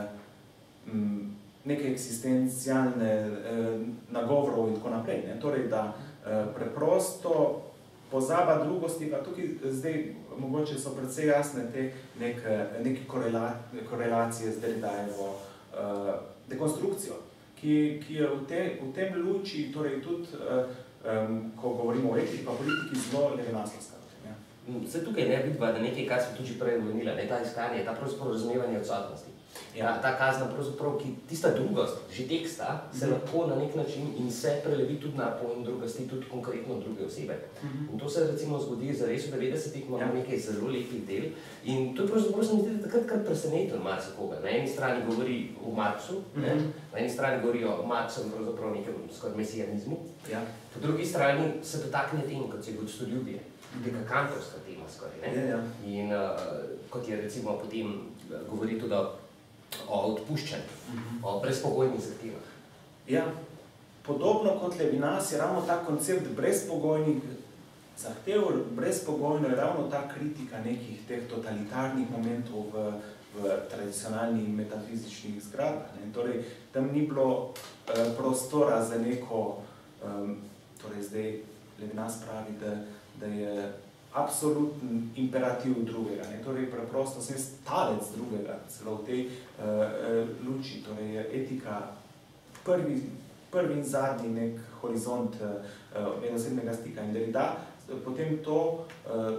uh, um, neke eksistencialne uh, nagovorov in tako naprej. Ne? Torej, da uh, preprosto pozaba drugosti, pa tukaj zdaj mogoče so predvsej jasne te neke, neke korela, korelacije z Derridajevo uh, dekonstrukcijo, ki, ki je v, te, v tem luči, torej tudi, uh, um, ko govorimo o etiki pa politiki, zelo levinaslovska. Ja. Zdaj tukaj ne vidiva, da nekaj, kar smo tudi prej omenila, ne, ta iskanje, ta pravzaprav razumevanje odsotnosti. Ja. Ta kazna, pravzaprav, ki tista drugost, že teksta, se mm. lahko na nek način in se prelevi tudi na pojem drugosti, tudi konkretno druge osebe. Mm -hmm. In to se recimo zgodi zares v devetdesetih, imamo ja. nekaj zelo lepih del. In to je pravzaprav, se mi zdi, da takrat kar presenetilo marsikoga. Na eni strani govori o Marxu, mm -hmm. ne? Na eni strani govori o Marxu, pravzaprav nekem skoraj mesijanizmu. Ja. Po drugi strani se dotakne tem, kot je gostoljubje. Neka kantovska tema skoraj, ne? Ja, ja. In uh, kot je recimo potem govori tudi o odpuščanju, mm-hmm. o brezpogojnih zahtevah. Ja, podobno kot Levinas je ravno ta koncept brezpogojnih zahtev, brezpogojno je ravno ta kritika nekih teh totalitarnih momentov v, v tradicionalnih metafizičnih zgradbah. Ne? Torej, tam ni bilo eh, prostora za neko, um, torej zdaj Levinas pravi, da, da je absoluten imperativ drugega. Ne? Torej, preprosto sem talec drugega, celo v tej uh, luči. Torej, je etika prvi, prvi in zadnji nek horizont uh, medosebnega stika. In Derrida potem to uh,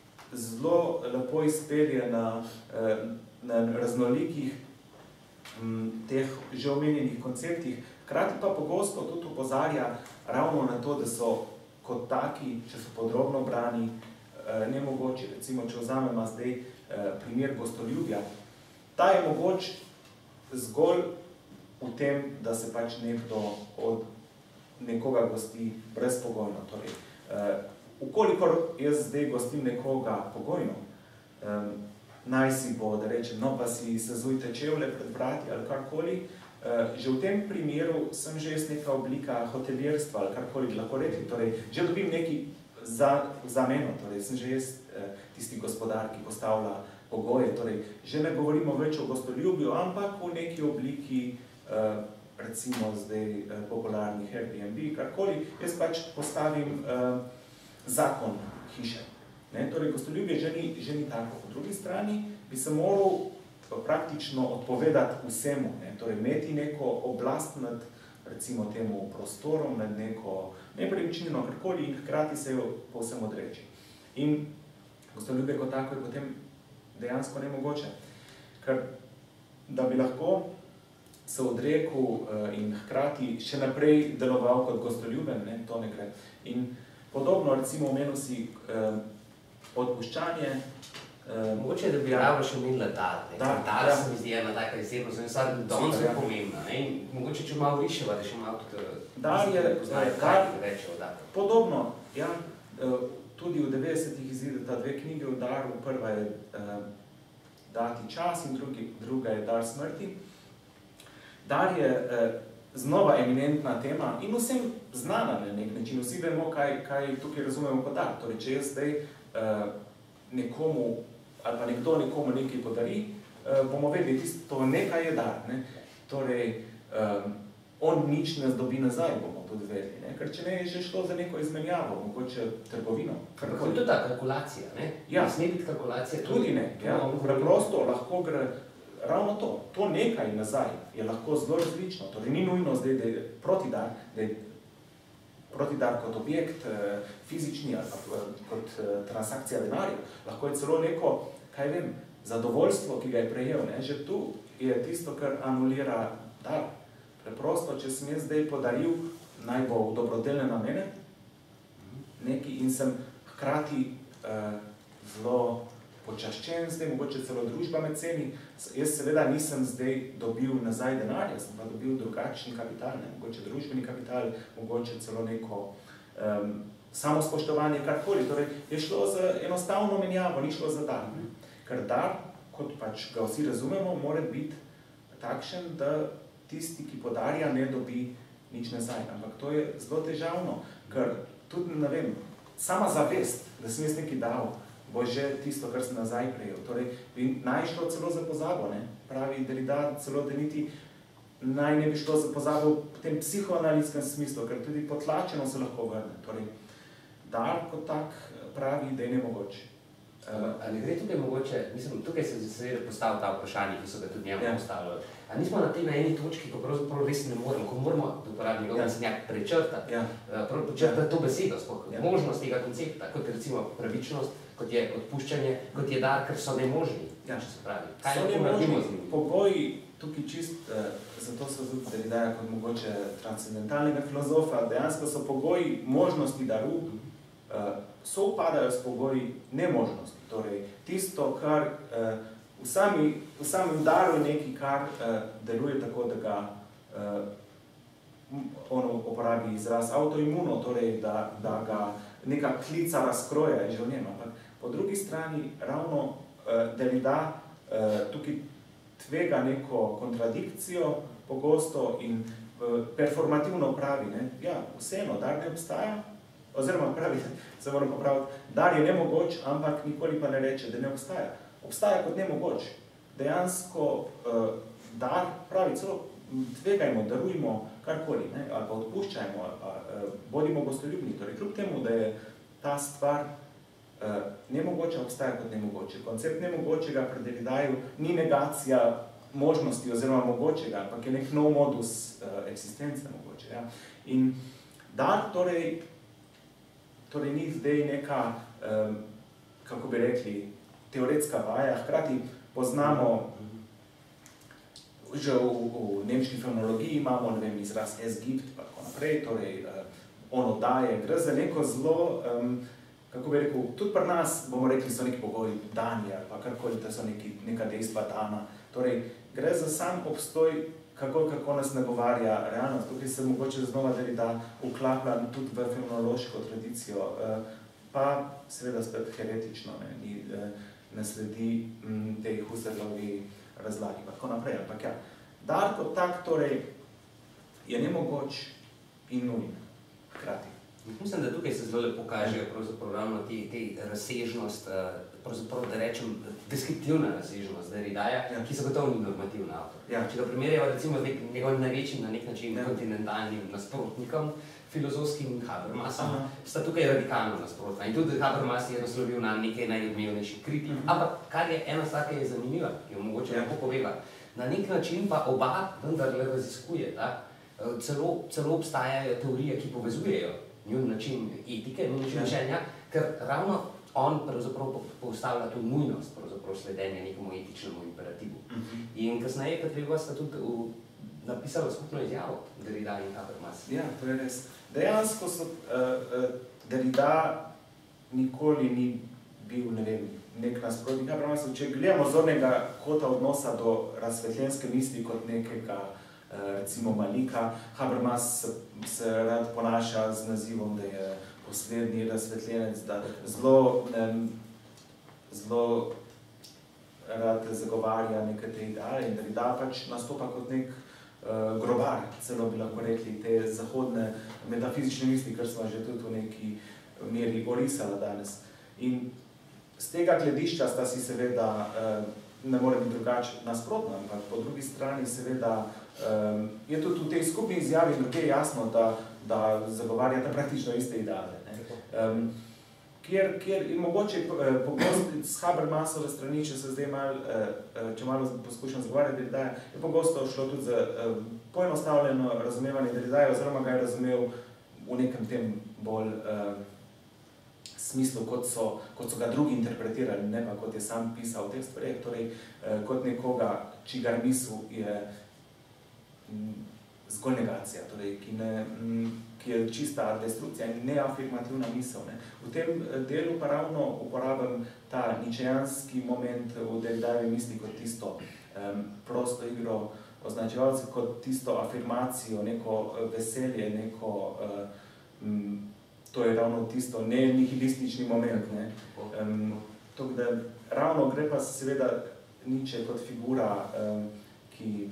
zelo lepo izpelje na, uh, na raznolikih um, teh že omenjenih konceptih, hkrati pa pogosto tudi opozarja ravno na to, da so kot taki, če so podrobno brani, nemogoči. Recimo, če vzamemo zdaj primer gostoljubja, ta je mogoč zgolj v tem, da se pač nekdo od nekoga gosti brezpogojno. Torej, ukolikor jaz zdaj gostim nekoga pogojno, naj si bo, da rečem, no pa si sezujte čevlje pred vrati ali karkoli, že v tem primeru sem že jaz neka oblika hotelirstva ali karkoli lahko rekli. Torej, že dobim neki Za, za meno, torej sem že jaz eh, tisti gospodar, ki postavlja pogoje. Torej, že ne govorimo več o gostoljubju, ampak v neki obliki, eh, recimo zdaj eh, popularnih Airbnb, karkoli, jaz pač postavim eh, zakon hiše. Ne? Torej, gostoljubje že ni, že ni tako. Po drugi strani bi se moral praktično odpovedati vsemu, ne? Torej, imeti neko oblast nad recimo temu prostorom, nad neko nepremičnino, karkoli, in hkrati se jo povsem odreči. In gostoljubje kot tako je potem dejansko nemogoče. Ker da bi lahko se odrekel in hkrati še naprej deloval kot gostoljuben, ne, to ne gre. In podobno, recimo, omenil si eh, odpuščanje. Eh, Mogoče, da bi ravno še omenila Dal. Dal se mi zdi ena taka izjemno, sem sad danes je pomembna. Ne? In mogoče, če malo riševa, da še malo tudi Dal je, poznajo, kaj ti reče o Dalu. Podobno, ja, tudi v devetdesetih izideta dve knjige o Daru. Prva je eh, Dati čas in drugi, druga je Dar smrti. Dar je eh, znova eminentna tema in vsem znana na nek način. Vsi vemo, kaj, kaj tukaj razumemo kot dar. Torej, če jaz zdaj eh, nekomu ali pa nekdo nekomu nekaj podari, eh, bomo vedeli, tisto nekaj je dar. Ne? Torej, eh, on nič ne dobi nazaj, bomo tudi vedeli. Ne? Ker če ne je že šlo za neko izmenjavo, mogoče trgovino. Kako je to ta kalkulacija, ne? Ja. Ne sme biti kalkulacija. Tudi ne. Ja. Preprosto lahko gre ravno to. To nekaj nazaj je lahko zelo različno. Torej, ni nujno zdaj, da je protidar, da je protidar kot objekt fizični ali kot transakcija denarja. Lahko je celo neko, kaj vem, zadovoljstvo, ki ga je prejel. Ne? Že tu je tisto, kar anulira dar. Preprosto, če sem jaz zdaj podaril, naj bo v dobrodelne namene nekaj in sem hkrati eh, zelo počaščen zdaj, mogoče celo družba med ceni. Jaz seveda nisem zdaj dobil nazaj denarja, sem pa dobil drugačni kapital, ne? Mogoče družbeni kapital, mogoče celo neko um, samospoštovanje, karkoli. Torej, je šlo za enostavno menjavo, ni šlo za dar. Ne? Ker dar, kot pač ga vsi razumemo, mora biti takšen, da tisti, ki podarja, ne dobi nič nazaj. Ampak to je zelo težavno, ker tudi, ne vem, sama zavest, da sem jaz nekaj dal, bo že tisto, kar sem nazaj prejel. Torej, bi naj šlo celo za pozabo, ne? Pravi Derrida celo, da niti naj ne bi šlo za pozabo v tem psihoanalitskem smislu, ker tudi potlačeno se lahko vrne. Torej, dar kot tak pravi, da je nemogoče. Ali gre tukaj mogoče, mislim, tukaj se seveda postavil ta vprašanje, ki so ga tudi njemu Ja. postavljali. A nismo na tej na eni točki, ko pravzaprav res ne moremo, ko moramo, da uporabim njegov besednjak, prečrtati, Ja. prav počrtati to besedo, sploh Ja. možnost tega koncepta, kot je recimo pravičnost, kot je odpuščanje, kot je dar, ker so nemožni, Ja. če se pravi. Kaj So lahko naredimo z nemožni njimi? pogoji, tukaj čist, eh, zato so tudi Derridaja kot mogoče transcendentalnega filozofa, dejansko so pogoji možnosti daru, eh, sovpadajo s pogoji nemožnosti. Torej, tisto, kar eh, v, sami, v samem daru je nekaj, kar eh, deluje tako, da ga eh, ono uporabi izraz autoimuno, torej, da, da ga neka klica razkroja je že v njem. Ampak po drugi strani ravno eh, Derrida eh, tukaj tvega neko kontradikcijo pogosto in eh, performativno pravi, ne? Ja, vseeno, dar ne obstaja, oziroma pravi, se moram popraviti, dar je nemogoč, ampak nikoli pa ne reče, da ne obstaja. Obstaja kot nemogoč. Dejansko eh, dar pravi celo tvegajmo, darujmo karkoli, ne? Ali pa odpuščajmo, ali pa eh, bodimo gostoljubni. Torej, kljub temu, da je ta stvar eh, nemogoča, obstaja kot nemogoče. Koncept nemogočega pri Derridaju ni negacija možnosti oziroma mogočega, ampak je nek nov modus eh, eksistence mogoče. Ja? In dar torej Torej, ni zdaj neka, um, kako bi rekli, teoretska vaja. Hkrati poznamo, že v, v nemški fenomenologiji imamo, ne vem, izraz es gibt, pa tako naprej, torej, uh, ono daje, gre za neko zelo, um, kako bi rekel, tudi pri nas, bomo rekli, so neki pogoji dani, ali pa karkoli, da so neki, neka dejstva dana. Torej, gre za sam obstoj, kako, kako nas nagovarja realnost. Tukaj se mogoče znova Derrida vklaplja tudi v fenomenološko tradicijo, pa seveda spet heretično, ne, ni, ne sledi m, tej Husserlovi razlagi, pa tako naprej. Ampak ja, dar kot tak torej je nemogoč in nujen hkrati. Mislim, da tukaj se zelo lepo kažejo pravzaprav ravno te, te razsežnost, pravzaprav da rečem deskriptivna razsežnost Derridaja, Ja. ki so gotovo ni normativni avtor. Ja. Če ga primerjava recimo z njegovim največjim na nek način Ja. kontinentalnim nasprotnikom, filozofskim Habermasom, Aha. sta tukaj radikalno nasprotna. In tudi Habermas je naslovil na nekaj najodmevnejših kritik. Mhm. Ampak kar je ena stvar, ki je zanimiva, ki jo mogoče Ja. lahko poveva, na nek način pa oba vendarle raziskuje, da celo, celo obstajajo teorije, ki povezujejo njun način etike, njun način Ja. mišljenja, ker ravno on pravzaprav postavlja to nujnost pravzaprav sledenja nekemu etičnemu imperativu. Mhm. In kasneje, Petreva sta tudi v, napisala skupno izjavo, Derrida in Habermas. Ja, to je res. Dejansko so, uh, uh, Derrida nikoli ni bil, ne vem, nek nasprotnik Habermasov. Če gledamo zornega kota odnosa do razsvetljenske misli kot nekega, uh, recimo Malika, Habermas se, se rad ponaša z nazivom, da je poslednji razsvetljenec, da zelo, um, zelo rad zagovarja neke te ideale in Derrida pač nastopa kot nek Uh, grobar, celo bi lahko rekli, te zahodne metafizične misli, kar smo že tudi v neki meri orisala danes. In z tega gledišča sta si seveda, uh, ne more biti drugače nasprotna, ampak po drugi strani seveda um, je tudi v tej skupni izjavi drugje jasno, da, da zagovarjata praktično iste ideale. Ne? Um, Kjer, kjer in mogoče eh, pogosto s Habermasove strani, če se zdaj malo, eh, če malo poskušam zagovarjati Derridaja, je pogosto šlo tudi za eh, poenostavljeno razumevanje Derridaja, oziroma ga je razumel v nekem tem bolj eh, smislu, kot so, kot so ga drugi interpretirali, ne pa kot je sam pisal v teh stvareh, torej eh, kot nekoga, čigar misel je m, zgolj negacija, torej, ki, ne, m, ki je čista destrukcija in neafirmativna misel. Ne. V tem delu pa ravno uporabim ta ničejanski moment v Derridajevi misli kot tisto um, prosto igro označevalcev, kot tisto afirmacijo, neko veselje, neko uh, um, to je ravno tisto ne-nihilistični moment. Ne. Um, to, da ravno gre pa seveda Nietzsche kot figura, um, ki,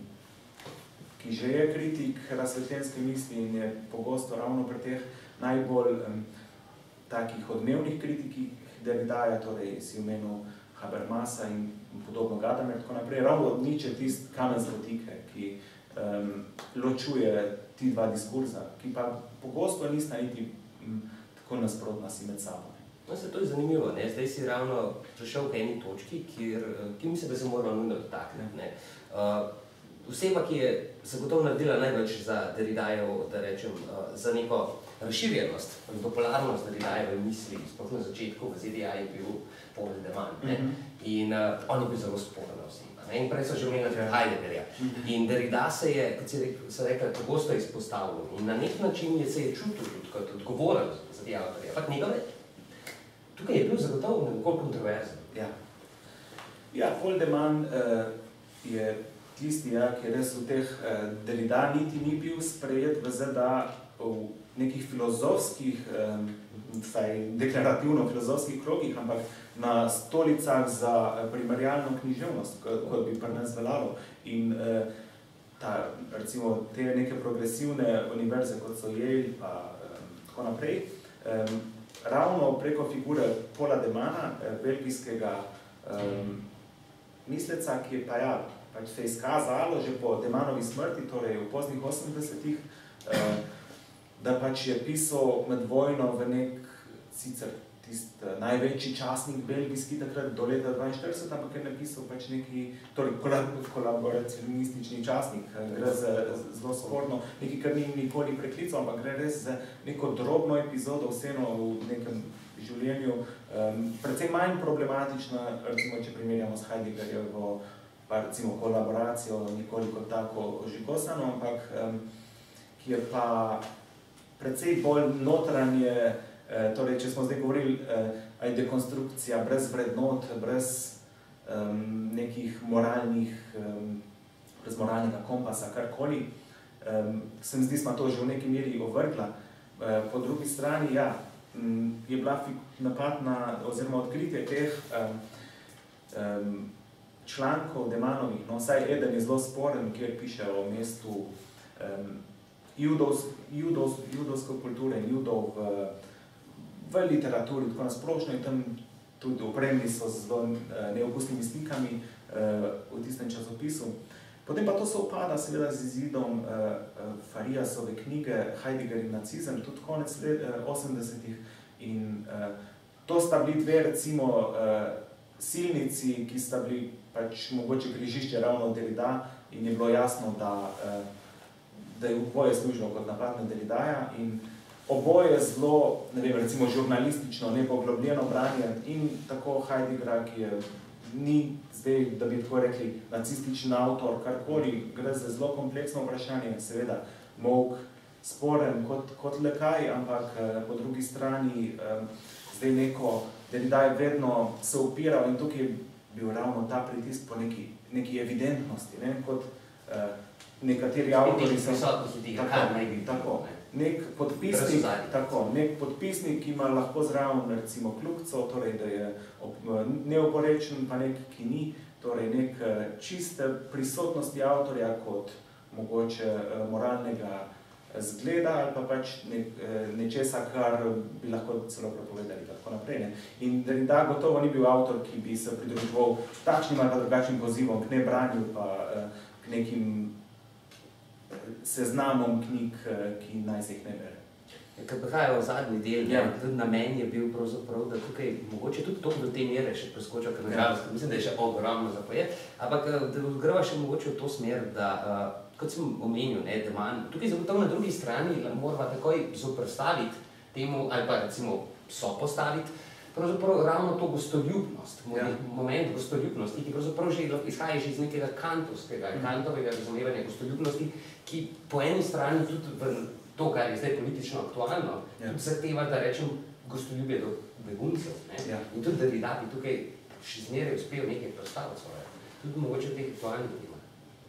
ki že je kritik razsvetljenske misli in je pogosto ravno pri teh najbolj um, takih odmevnih kritikih Derridaja, torej si omenil Habermasa in podobno Gadamer, tako naprej. Ravno Nietzsche tist kamen spotike, ki um, ločuje ti dva diskurza, ki pa pogosto nista niti um, tako nasprotna si med sabo. No, se to je zanimivo, ne? Zdaj si ravno prišel k eni točki, kjer, ki mislim, da se moramo nujno dotakniti. Ne? Uh, oseba, ki je zagotovo naredila največ za Derridajevo, da rečem, uh, za neko razširjenost, popularnost Derridajeve misli, sploh na začetku v Z D A je bil Paul de Man, ne? Mm -hmm. In uh, on je bil zelo sporen oseba. In prej so že omenili Heideggerja. Mm -hmm. In Derrida se je, kot se rekla, pogosto izpostavil. In na nek način je se je čutil tudi kot odgovoren za te avtorje. Ampak njega več. Tukaj je bil zagotovo nekoliko kontroverzen. Ja, ja Paul de Man uh, je tisti, ja, ki res v teh uh, Derrida niti ni bil sprejet v Z D A v nekih filozofskih, um, vsaj deklarativno filozofskih krogih, ampak na stolicah za primerjalno književnost, kot bi pri nas veljalo. In uh, ta, recimo, te neke progresivne univerze, kot so Yale, pa um, tako naprej, um, ravno preko figure Paula de Mana, belgijskega um, misleca, ki je pa ja, pač se izkazalo že po de Manovi smrti, torej v poznih osemdesetih, uh, da pač je pisal med vojno v nek, sicer tist uh, največji časnik belgijski takrat do leta dvainštirideset, ampak je napisal pač neki, torej kolaboracionistični časnik, gre za zelo sporno, nekaj, kar ni nikoli preklical, ampak gre res za neko drobno epizodo vseeno v nekem življenju, um, predvsem manj problematična, recimo, če primerjamo s Heideggerjevo, pa recimo kolaboracijo, nekoliko tako ožigosano, ampak um, ki je pa precej bolj notranje, torej, če smo zdaj govorili, aj dekonstrukcija brez vrednot, brez um, nekih moralnih, um, brez moralnega kompasa, karkoli, um, se mi zdi, smo to že v neki meri ovrgla. Uh, po drugi strani, ja, um, je bila napad na, oziroma odkritje teh um, um, člankov de Manovih, no, vsaj eden je zelo sporen, kjer piše o mestu um, judovs, judovs, judovske kulture in judov v v literaturi, tako nasplošno, in tam tudi opremni so z zelo neokusnimi slikami v tistem časopisu. Potem pa to se upada seveda z izidom Fariasove knjige Heidegger in nacizem, tudi konec osemdesetih, in to sta bili dve, recimo, silnici, ki sta bili pač mogoče križišče ravno Derrida, in je bilo jasno, da, da je oboje služilo kot napad na Derridaja, in oboje zelo, ne vem, recimo žurnalistično, nepoglobljeno branje, in tako Heideggera, ki je, ni zdaj, da bi tako rekli, nacističen avtor, karkoli, gre za zelo kompleksno vprašanje, seveda Mouk sporen kot, kot le kaj, ampak po drugi strani zdaj neko, Derrida je vedno se upiral, in tukaj je bil ravno ta pritisk po neki, neki evidentnosti, ne, kot uh, nekateri avtori so... Tako, nek podpisnik, tako, nek podpisnik, ki ima lahko zraven, recimo, kljukco, torej, da je neoporečen, pa nek, ki ni, torej, nek čiste prisotnosti avtorja kot mogoče moralnega zgleda ali pa pač nek, nečesa, kar bi lahko celo prepovedali, tako naprej. Ne. In Derrida gotovo ni bil avtor, ki bi se pridruževal takšnim ali pa drugačnim pozivom k nebranju, pa k nekim seznamom knjig, ki naj se jih ne bere. Ker prihajajo v zadnji del, ja. Tudi namen je bil pravzaprav, da tukaj mogoče tudi to do te mere še preskočil, ker nažalost, mislim, da je še ogromno za pojet, ampak da greva še mogoče v to smer, da, kot sem omenil, ne, de Man, tukaj zagotovo na drugi strani morava takoj zoprstaviti temu, ali pa recimo sopostaviti, pravzaprav ravno to gostoljubnost, ja. Moment gostoljubnosti, ki pravzaprav že izhaja že iz nekega kantovskega, mm. kantovega razumevanja gostoljubnosti, ki po eni strani tudi v to, kar je zdaj politično aktualno, ja. Tudi zahteva, da rečem, gostoljubje do beguncev. Ja. In tudi Derrida bi tukaj še zmeraj uspel nekaj predstaviti svoje, tudi mogoče v teh aktualnih temah.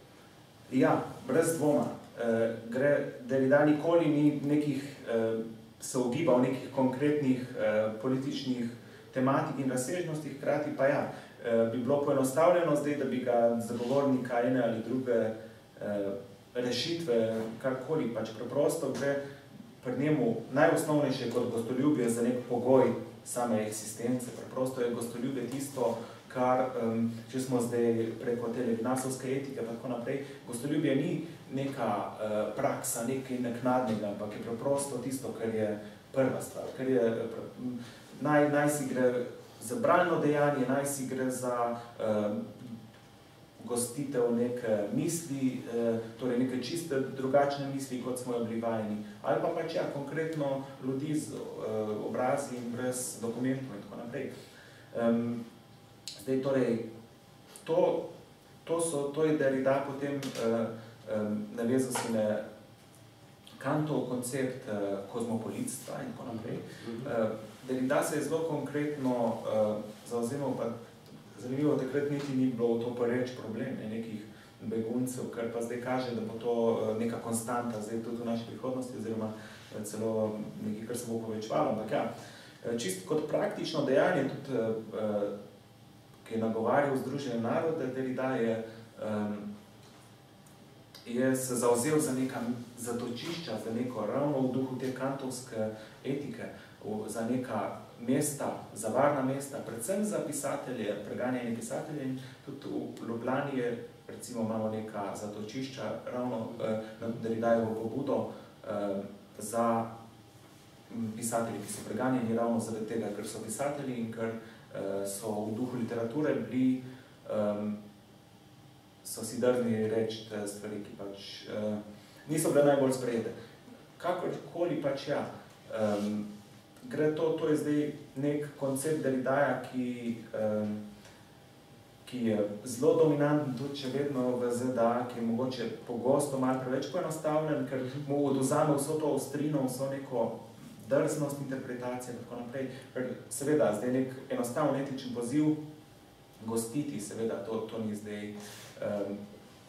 Ja, brez dvoma. Uh, gre, Derrida nikoli ni nekih uh, se ogiba v nekih konkretnih eh, političnih tematik in razsežnostih, hkrati pa ja, eh, bi bilo poenostavljeno zdaj, da bi ga zagovornika ene ali druge eh, rešitve, karkoli, pač preprosto gre pred njemu najosnovnejše kot gostoljubje za nek pogoj same eksistence. Preprosto je gostoljubje tisto, kar, um, če smo zdaj preko te levinasovske etike pa tako naprej, gostoljubje ni neka uh, praksa, nekaj naknadnega, ampak je preprosto tisto, kar je prva stvar, kar je, naj, naj si gre za bralno dejanje, naj si gre za uh, gostitev neke misli, uh, torej neke čiste drugačne misli, kot smo jo bili vajeni, ali pa pač ja, konkretno ljudi z uh, obrazi in brez dokumentov in tako naprej. Um, Zdaj, torej, to, to, so, to je Derrida potem uh, um, navezal si na Kantov koncept uh, kozmopolitstva in tako naprej. Uh, Derrida se je zelo konkretno uh, zauzemal, pa zanimivo, takrat niti ni bilo to poreč problem ne, nekih beguncev, kar pa zdaj kaže, da bo to uh, neka konstanta zdaj tudi v naši prihodnosti, oziroma uh, celo nekaj, kar se bo povečevalo. Ampak ja, čist kot praktično dejanje tudi uh, ki je nagovarjal Združene narode, Derrida je, um, je se zauzel za neka zatočišča, za neko ravno v duhu te kantovske etike, v, za neka mesta, za varna mesta, predvsem za pisatelje, preganjanje pisatelje in tudi v Ljubljani je, recimo, imamo neka zatočišča ravno uh, na Derridajevo pobudo uh, za pisatelji, ki so preganjeni ravno zaradi tega, ker so pisatelji in ker so v duhu literature bili, um, so si drzni reči stvari, ki pač uh, niso bile najbolj sprejete. Kakorkoli pač ja, um, gre to, to je zdaj nek koncept Derridaja, ki, um, ki je zelo dominanten tudi še vedno v Z D A, ki je mogoče pogosto malo preveč poenostavljen, ker mu odvzame vso to ostrino, vso neko drznost interpretacije in tako naprej. Seveda, zdaj nek enostavno etičen poziv gostiti, seveda, to, to ni zdaj um,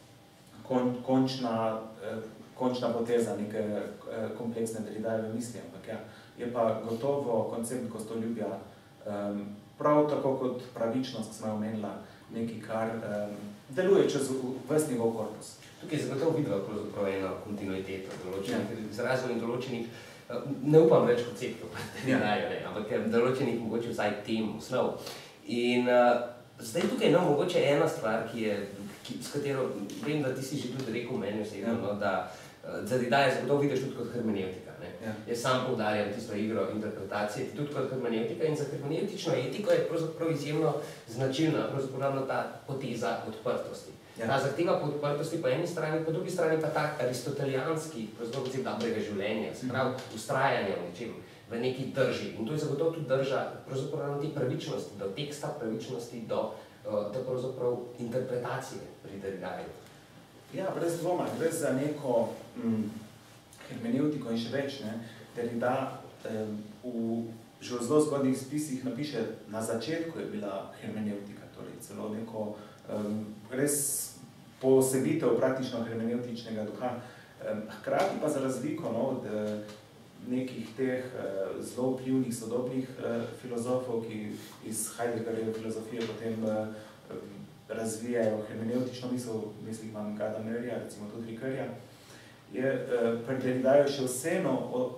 kon, končna, uh, končna poteza neke uh, kompleksne Derridajeve misli, ampak ja, je pa gotovo koncept gostoljubja um, prav tako kot pravičnost, ki smo jo omenila, nekaj, kar um, deluje čez ves njegov korpus. Tukaj je zagotovo videla pravzaprav eno kontinuiteto določenih ja. izrazov in določenih ne upam več konceptov, ja. ne, ampak določenih mogoče vsaj tem, osnov. In uh, zdaj tukaj no, mogoče ena stvar, ki je, ki, s katero vem, da ti si že tudi rekel meni osebno, ja. no, da uh, Derrida je zagotovo vidiš tudi kot hermeneutika. Ne? Ja. Jaz sam poudarjam tisto igro interpretacije tudi kot hermeneutika in za hermeneutično etiko je pravzaprav izjemno značilna, pravzaprav ta poteza odprtosti. Ja. Ta zahteva po odprtosti po eni strani, po drugi strani pa ta aristotelijanski koncept dobrega življenja, se pravi ustrajanje v nečem, v neki drži. In to je zagotovo tudi drža pravzaprav te pravičnosti, do teksta pravičnosti, do, do pravzaprav interpretacije pri Derridaju. Ja, brez dvoma, gre za neko mm, hermeneutiko in še več. Ne? Derrida eh, v že v zelo zgodnih spisih napiše, na začetku je bila hermeneutika, torej celo neko um, res poosebitev praktično hermeneutičnega duha. Um, hkrati pa za razliko no, od uh, nekih teh uh, zelo vplivnih sodobnih uh, filozofov, ki iz Heideggerjeve filozofije potem uh, razvijajo hermeneutično misel, mislim, imam Gadamerja, recimo tudi Ricoeurja, je uh, pri Derridaju še vseeno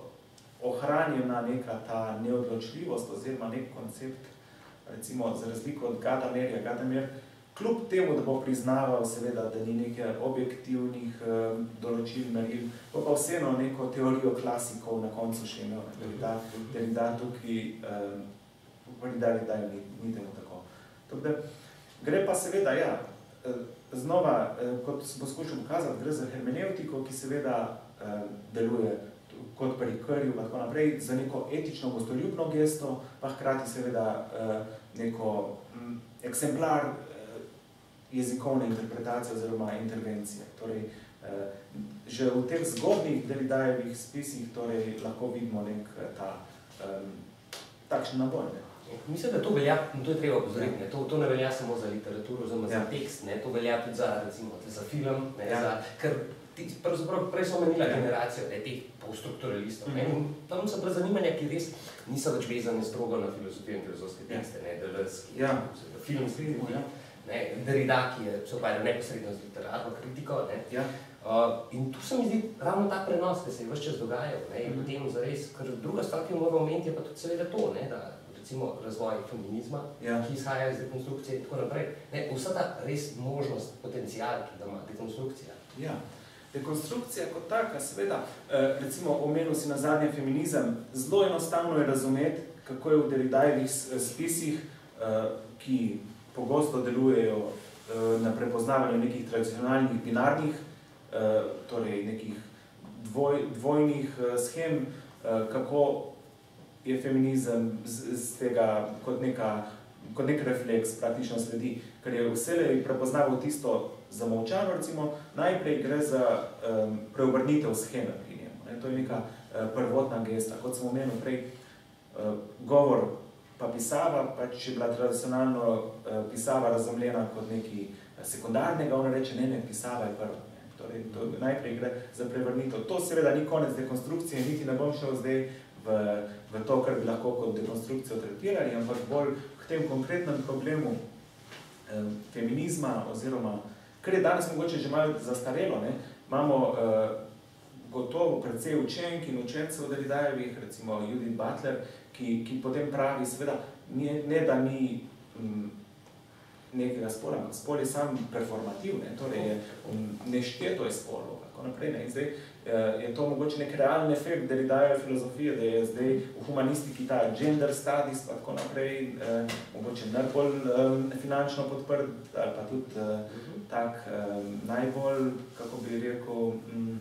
ohranjena neka ta neodločljivost oziroma nek koncept, recimo za razliko od Gadamerja. Gadamer kljub temu, da bo priznaval seveda, da ni nekaj objektivnih eh, določil, meril, bo pa vseeno neko teorijo klasikov na koncu še imel, Derrida, Derrida tukaj, eh, Derrida ni, ni temu tako. Tako gre pa seveda, ja, znova, eh, kot sem poskušal pokazati, gre za hermeneutiko, ki seveda eh, deluje kot pri Ricoeurju, pa tako naprej, za neko etično gostoljubno gesto, pa hkrati seveda eh, neko m, eksemplar jezikovne interpretacije oziroma intervencije. Torej, eh, že v teh zgodnih Derridajevih spisih torej, lahko vidimo nek ta um, takšen naboj. Ne? Mislim, da to velja, to je treba opozoriti, to, to ne velja samo za literaturo, oziroma ja. za tekst, ne? To velja tudi za, recimo, za film, ne? Ja. Za, ker pravzaprav prej so omenila generacijo teh poststrukturalistov. Tam so bila zanimanja, ki res niso več vezane strogo na filozofijo in filozofske tekste, Deleuze, filmski, Derrida, ki se ukvarja neposredno z literarno kritiko. In tu se mi zdi ravno ta prenos, ki se je ves čas dogajal. In potem zares, ker druga stvar, ki mora omeniti, je pa tudi seveda to, da recimo razvoj feminizma, ki izhaja iz dekonstrukcije in tako naprej. Vsa ta res možnost, potencial, ki da ima dekonstrukcija. Ja, dekonstrukcija kot taka, seveda, recimo omenil si na zadnje feminizem, zelo enostavno je razumeti, kako je v Derridajevih spisih, ki pogosto delujejo na prepoznavanju nekih tradicionalnih binarnih, torej nekih dvoj, dvojnih schem, kako je feminizem z, z tega kot, neka, kot nek refleks praktično sledi, ker je vselej prepoznaval tisto zamolčano, recimo, najprej gre za um, preobrnitev scheme pri njemu. Ne? To je neka uh, prvotna gesta. Kot sem omenil prej, uh, govor pa pisava, pač je bila tradicionalno uh, pisava razumljena kot nekaj sekundarnega, ona reče, ne, ne, pisava je prva. Torej, to najprej gre za prevrnitev. To seveda ni konec dekonstrukcije, niti ne bom šel zdaj v, v to, kar bi lahko kot dekonstrukcijo tretirali, ampak bolj k tem konkretnem problemu eh, feminizma oziroma, kar je danes mogoče že malo zastarelo, ne? Imamo eh, gotovo precej učenk in učencev Derridajevih, recimo Judith Butler, ki, ki potem pravi, seveda, ne, ne da ni m, nekega spola, ampak spol je sam performativ, ne, torej je nešteto je spolov, tako naprej, ne, in zdaj je to mogoče nek realen efekt Derridajeve filozofije, da je zdaj v humanistiki ta gender studies, pa tako naprej, eh, mogoče najbolj eh, finančno podprt, ali pa tudi eh, tak eh, najbolj, kako bi rekel, hm,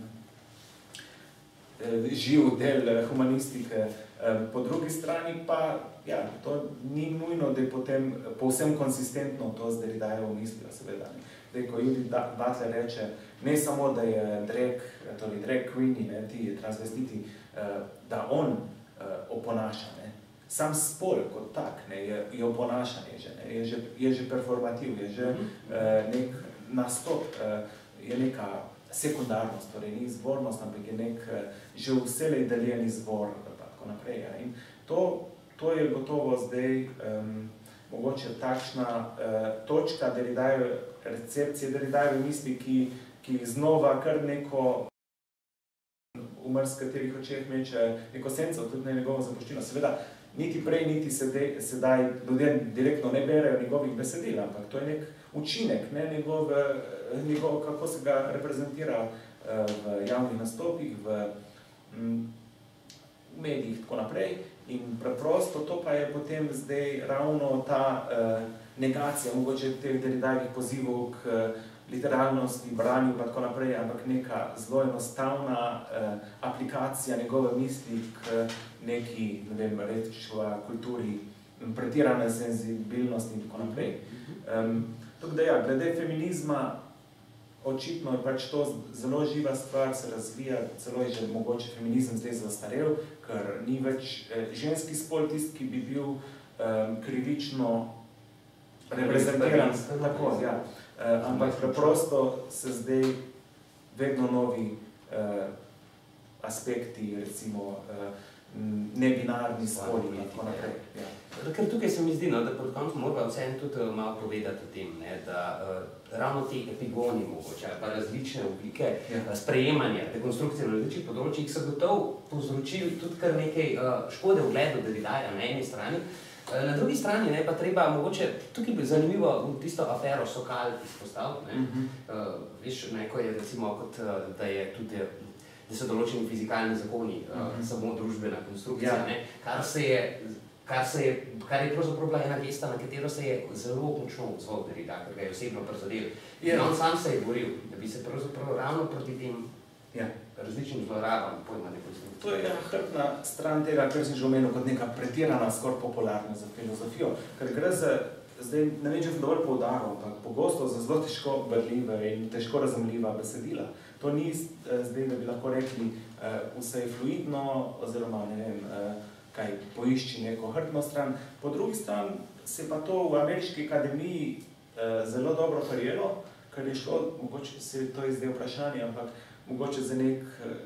eh, živ del humanistike. Po drugi strani pa, ja, to ni nujno, da je potem povsem konsistentno to z Derridajevo mislijo, seveda. Zdaj, ko Judith Butler reče, ne samo, da je drag, torej drag queeni, ne, ti transvestiti, da on oponaša, ne. Sam spol kot tak, ne, je, je oponašanje že, ne, je že, je že performativ, je že nek nastop, je neka sekundarnost, torej ni izvornost, ampak je nek že vselej deljen izvor, naprej. Ja. In to, to je gotovo zdaj um, mogoče takšna uh, točka Derridajeve, recepcije Derridajeve misli, ki, ki znova kar neko v marskaterih očeh meče neko senco, tudi na njegovo zapuščino. Seveda, niti prej, niti sedaj, sedaj ljudje direktno ne berejo njegovih besedil, ampak to je nek učinek, ne, njegov, njegov, kako se ga reprezentira uh, v javnih nastopih, v um, v medijih, tako naprej. In preprosto to pa je potem zdaj ravno ta eh, negacija, mogoče teh Derridajevih pozivov k eh, literalnosti, branju pa tako naprej, ampak neka zelo enostavna eh, aplikacija njegove misli k neki, ne vem, rečeva kulturi, pretirane senzibilnosti in tako naprej. Um, tako da ja, glede feminizma, očitno je pač to zelo živa stvar, se razvija, celo je že mogoče feminizem zdaj zastarel, ker ni več eh, ženski spol tist, ki bi bil eh, krivično reprezentiran. Tako, ja. eh, ampak preprosto se zdaj vedno novi eh, aspekti, recimo eh, nebinarni spoli in tako naprej. Ja. Ker tukaj se mi zdi, no, da pod koncu moramo vseeno tudi malo povedati o tem, ne, da uh, ravno te epigoni mogoče, pa različne oblike ja. sprejemanja, dekonstrukcije na različnih področjih so gotovo povzročili tudi kar nekaj uh, škode v gledu Derridaja na eni strani. Uh, na drugi strani ne, pa treba mogoče, tukaj bi zanimivo tisto afero Sokal izpostaviti, ne. Uh-huh. uh, veš, neko je recimo kot, uh, da je tudi da so določeni fizikalni zakoni, uh-huh. uh, samo družbena konstrukcija, ja. ne, kar se je Kar, se je, kar je pravzaprav bila ena gesta, na katero se je zelo močno odzval Derrida, ker ga je osebno prizadel. In on sam se je boril, da bi se pravzaprav ravno proti tem ja. različnim zlorabam pojma dekonstrukcije. To je ena hrbtna stran tega, kar sem že omenil, kot neka pretirana, skoraj popularna za filozofijo. Ker gre za, zdaj ne vem, če sem dovolj poudaril, ampak pogosto za zelo težko berljive in težko razumljiva besedila. To ni zdaj, da bi lahko rekli, vse je fluidno, oziroma ne vem, kaj poišči neko hrbtno stran. Po drugi strani se pa to v Ameriški akademiji eh, zelo dobro prijelo, ker je šlo, mogoče se to je zdaj vprašanje, ampak mogoče za nek,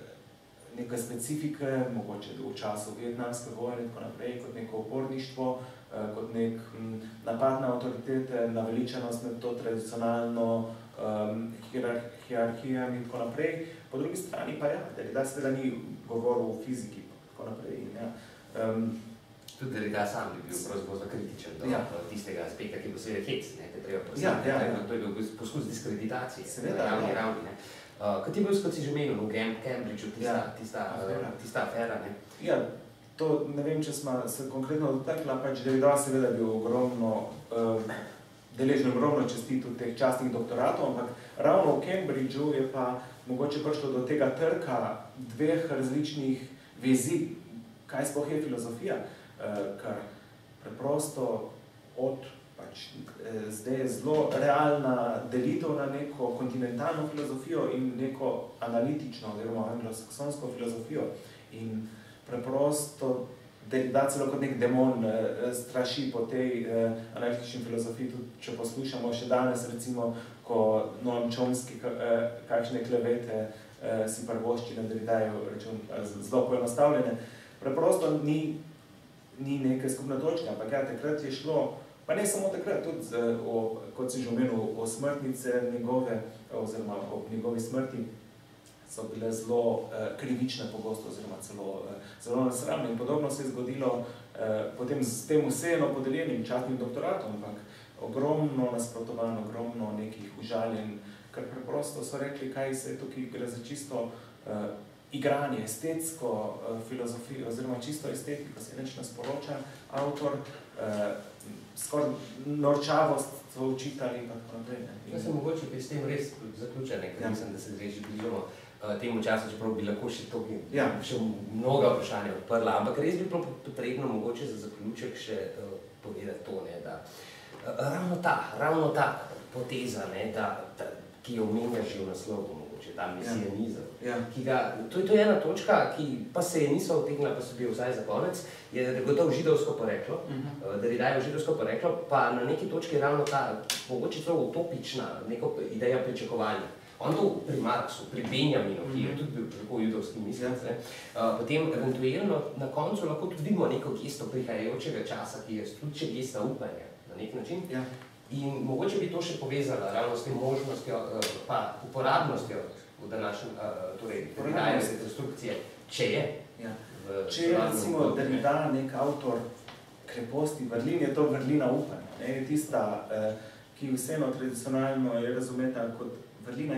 neke specifike, mogoče v času vietnamske vojne in tako naprej, kot neko uporništvo, kot nek napad na avtoritete, naveličanost med to tradicionalno um, hierar hierarhijami in tako naprej. Po drugi strani pa ja, Derrida seveda ni govoril o fiziki in tako naprej. In, ja. um, Tudi Derrida sam bi bil pravzaprav zelo kritičen do ja. tistega aspekta, ki bo seveda hec, ne, te treba posebej, ja, ja, ja. To je bil poskus diskreditacije seveda, na ravni ja. ravni. Ne. Uh, kot je bil, kot si že omenil, v Cambridgeu, tista, ja. tista, afera. Uh, tista afera, ne? Ja, to ne vem, če smo se konkretno dotakla, pač Derrida seveda bil ogromno, uh, deležen ogromno čestitev teh častnih doktoratov, ampak ravno v Cambridgeu je pa mogoče prišlo do tega trka dveh različnih vezi, kaj sploh je filozofija, uh, kar preprosto od pač, eh, zdaj je zelo realna delitev na neko kontinentalno filozofijo in neko analitično, oziroma anglosaksonsko filozofijo. In preprosto Derrida celo kot nek demon eh, straši po tej eh, analitični filozofiji, tudi če poslušamo še danes, recimo, ko Noam Chomsky eh, kakšne klevete eh, si prvošči na Derridaju, rečem, zelo poenostavljene. Preprosto ni, ni neke skupne točke, ampak ja, takrat je šlo, pa ne samo takrat, tudi, z, o, kot si že omenil, o smrtnice njegove, oziroma o njegovi smrti, so bile zelo eh, krivične pogosto, oziroma celo eh, zelo nasramne. In podobno se je zgodilo eh, potem s tem vseeno podeljenim častnim doktoratom, ampak ogromno nasprotovano, ogromno nekih užaljen, kar preprosto so rekli, kaj se je tukaj gre za čisto eh, igranje, estetsko eh, filozofijo, oziroma čisto estetiko, se neč nas poroča avtor, eh, skoraj norčavost so učitali in tako naprej. Ja, sem mogoče pri s tem res zaključen, ker ja. mislim, da se zdaj že bližamo temu času, čeprav bi lahko še, to, ja. še mnoga vprašanja odprla, ampak res bi bilo potrebno mogoče za zaključek še uh, povedati to, ne, da uh, ravno ta, ravno ta poteza, ne, da, da, ki jo omenja že v naslovu, mogoče ta mesijanizem, ja. ki ga, to je to ena točka, ki pa se je niso otegnila, pa so bil vsaj za konec, je gotovo židovsko poreklo, uh-huh. Derrida je židovsko poreklo, pa na neki točki je ravno ta, mogoče celo utopična, neko ideja pričakovanja. On to pri Marxu, pri Benjaminu, ki je tudi bil tako judovski mislec, ne, potem eventualno na koncu lahko tudi vidimo neko gesto prihajajočega časa, ki je tudi še gesta upanja na nek način. Ja. In mogoče bi to še povezala ravno s tem možnostjo, pa uporabnostjo v današnjem, torej, Derridajeve rekonstrukcije, če je. Ja. Če je recimo Derrida nek avtor kreposti, vrlin, je to vrlina upanja. Ne, je tista, ki vseeno tradicionalno je razumeta kot vrlina.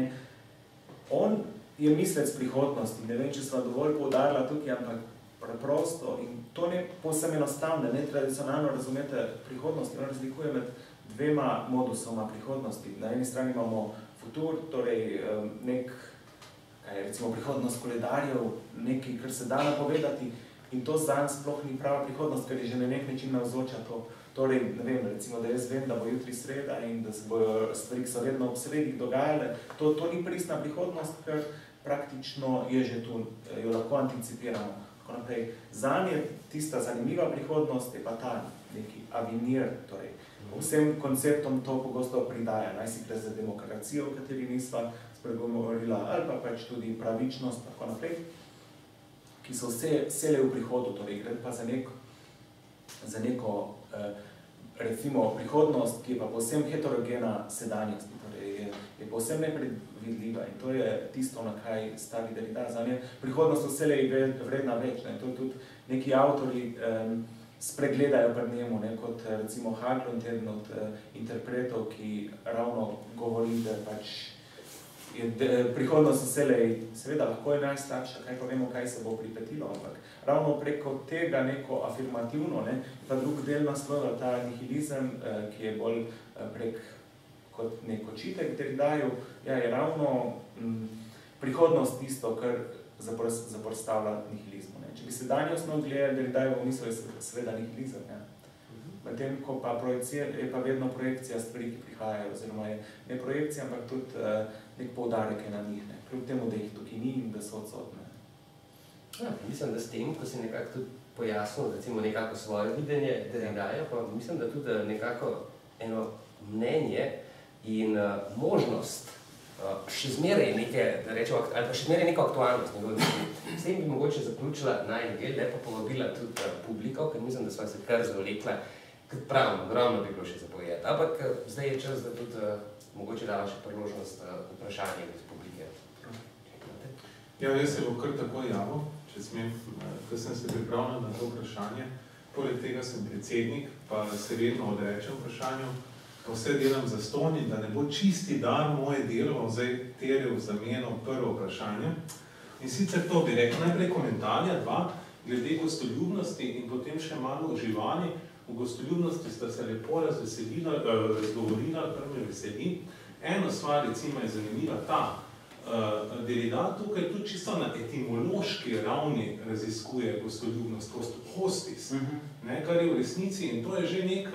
On je mislec prihodnosti, ne vem, če sva dovolj poudarila tukaj, ampak preprosto in to ne povsem enostavno, ne tradicionalno razumete prihodnosti, on razlikuje med dvema modusoma prihodnosti. Na eni strani imamo futur, torej nek, kaj je recimo prihodnost koledarjev, nekaj, kar se da napovedati in to zanj sploh ni prava prihodnost, ker je že na nek način navzoča to. Torej, ne vem, recimo, da jaz vem, da bo jutri sreda in da se bojo stvari, ki so vedno ob sredih dogajale, to, to ni pristna prihodnost, ker praktično je že tu, jo lahko anticipiramo. Tako naprej. Zanj je tista zanimiva prihodnost, je pa ta neki avenir, torej vsem konceptom to pogosto pridaja, naj si gre za demokracijo, v kateri nisva spregovorila, ali pa pač tudi pravičnost, tako naprej, ki so vse, vsele v prihodu, torej gre pa za neko, za neko recimo prihodnost, ki je pa povsem heterogena sedanjosti, torej je, je povsem nepredvidljiva in to je tisto, na kaj stavi Derrida. Zanje prihodnost vselej vredna več. Ne. To je tudi neki avtori um, spregledajo pred njemu, ne, kot recimo Haglund, eden od uh, interpretov, ki ravno govori, da pač je de, prihodnost vselej, seveda lahko je najslabša, kaj pa vemo, kaj se bo pripetilo, ampak ravno preko tega neko afirmativno, ne, pa drug del naslova, ta nihilizem, eh, ki je bolj eh, prek kot nek očitek Derridaju, ja, je ravno m, prihodnost tisto, kar zapor, zaporstavlja nihilizmu. Ne. Če bi se danjostno gledali Derridajevo misel, je seveda nihilizem. Ja. Medtem, ko pa je pa vedno projekcija stvari, ki prihajajo, oziroma je ne projekcija, ampak tudi eh, nek poudarek je na njih, ne. Kljub temu, da jih tukaj ni in da so odsotne. Ja, mislim, da s tem, ko si nekako tudi pojasnil, recimo nekako svoje videnje Derridaja, pa mislim, da tudi nekako eno mnenje in uh, možnost še zmeraj neke, da rečemo, ali pa še zmeraj neko aktualnost njegove misli. S tem bi mogoče zaključila najin del, lepo povabila tudi publiko, ker mislim, da sva se kar zavlekla, kot pravim, ogromno bi bilo še zapovedati. Ampak zdaj je čas, da tudi mogoče dava še priložnost vprašanja iz publike. Ja, jaz se bom kar tako javil, če smem, ko sem se pripravljal na to vprašanje. Poleg tega sem predsednik, pa se vedno odrečem vprašanju. Vse delam za stonj, da ne bo čisti dar moje delo, zdaj teril zameno prvo vprašanje. In sicer to bi rekel, najprej komentarja dva, glede gostoljubnosti in potem še malo o živali. V gostoljubnosti sta se lepo razveselila, razgovorila, kar me veseli. Eno stvar, recimo, je zanimiva ta. Derrida tukaj tudi čisto na etimološki ravni raziskuje gostoljubnost, hostis, ne, kar je v resnici, in to je že nek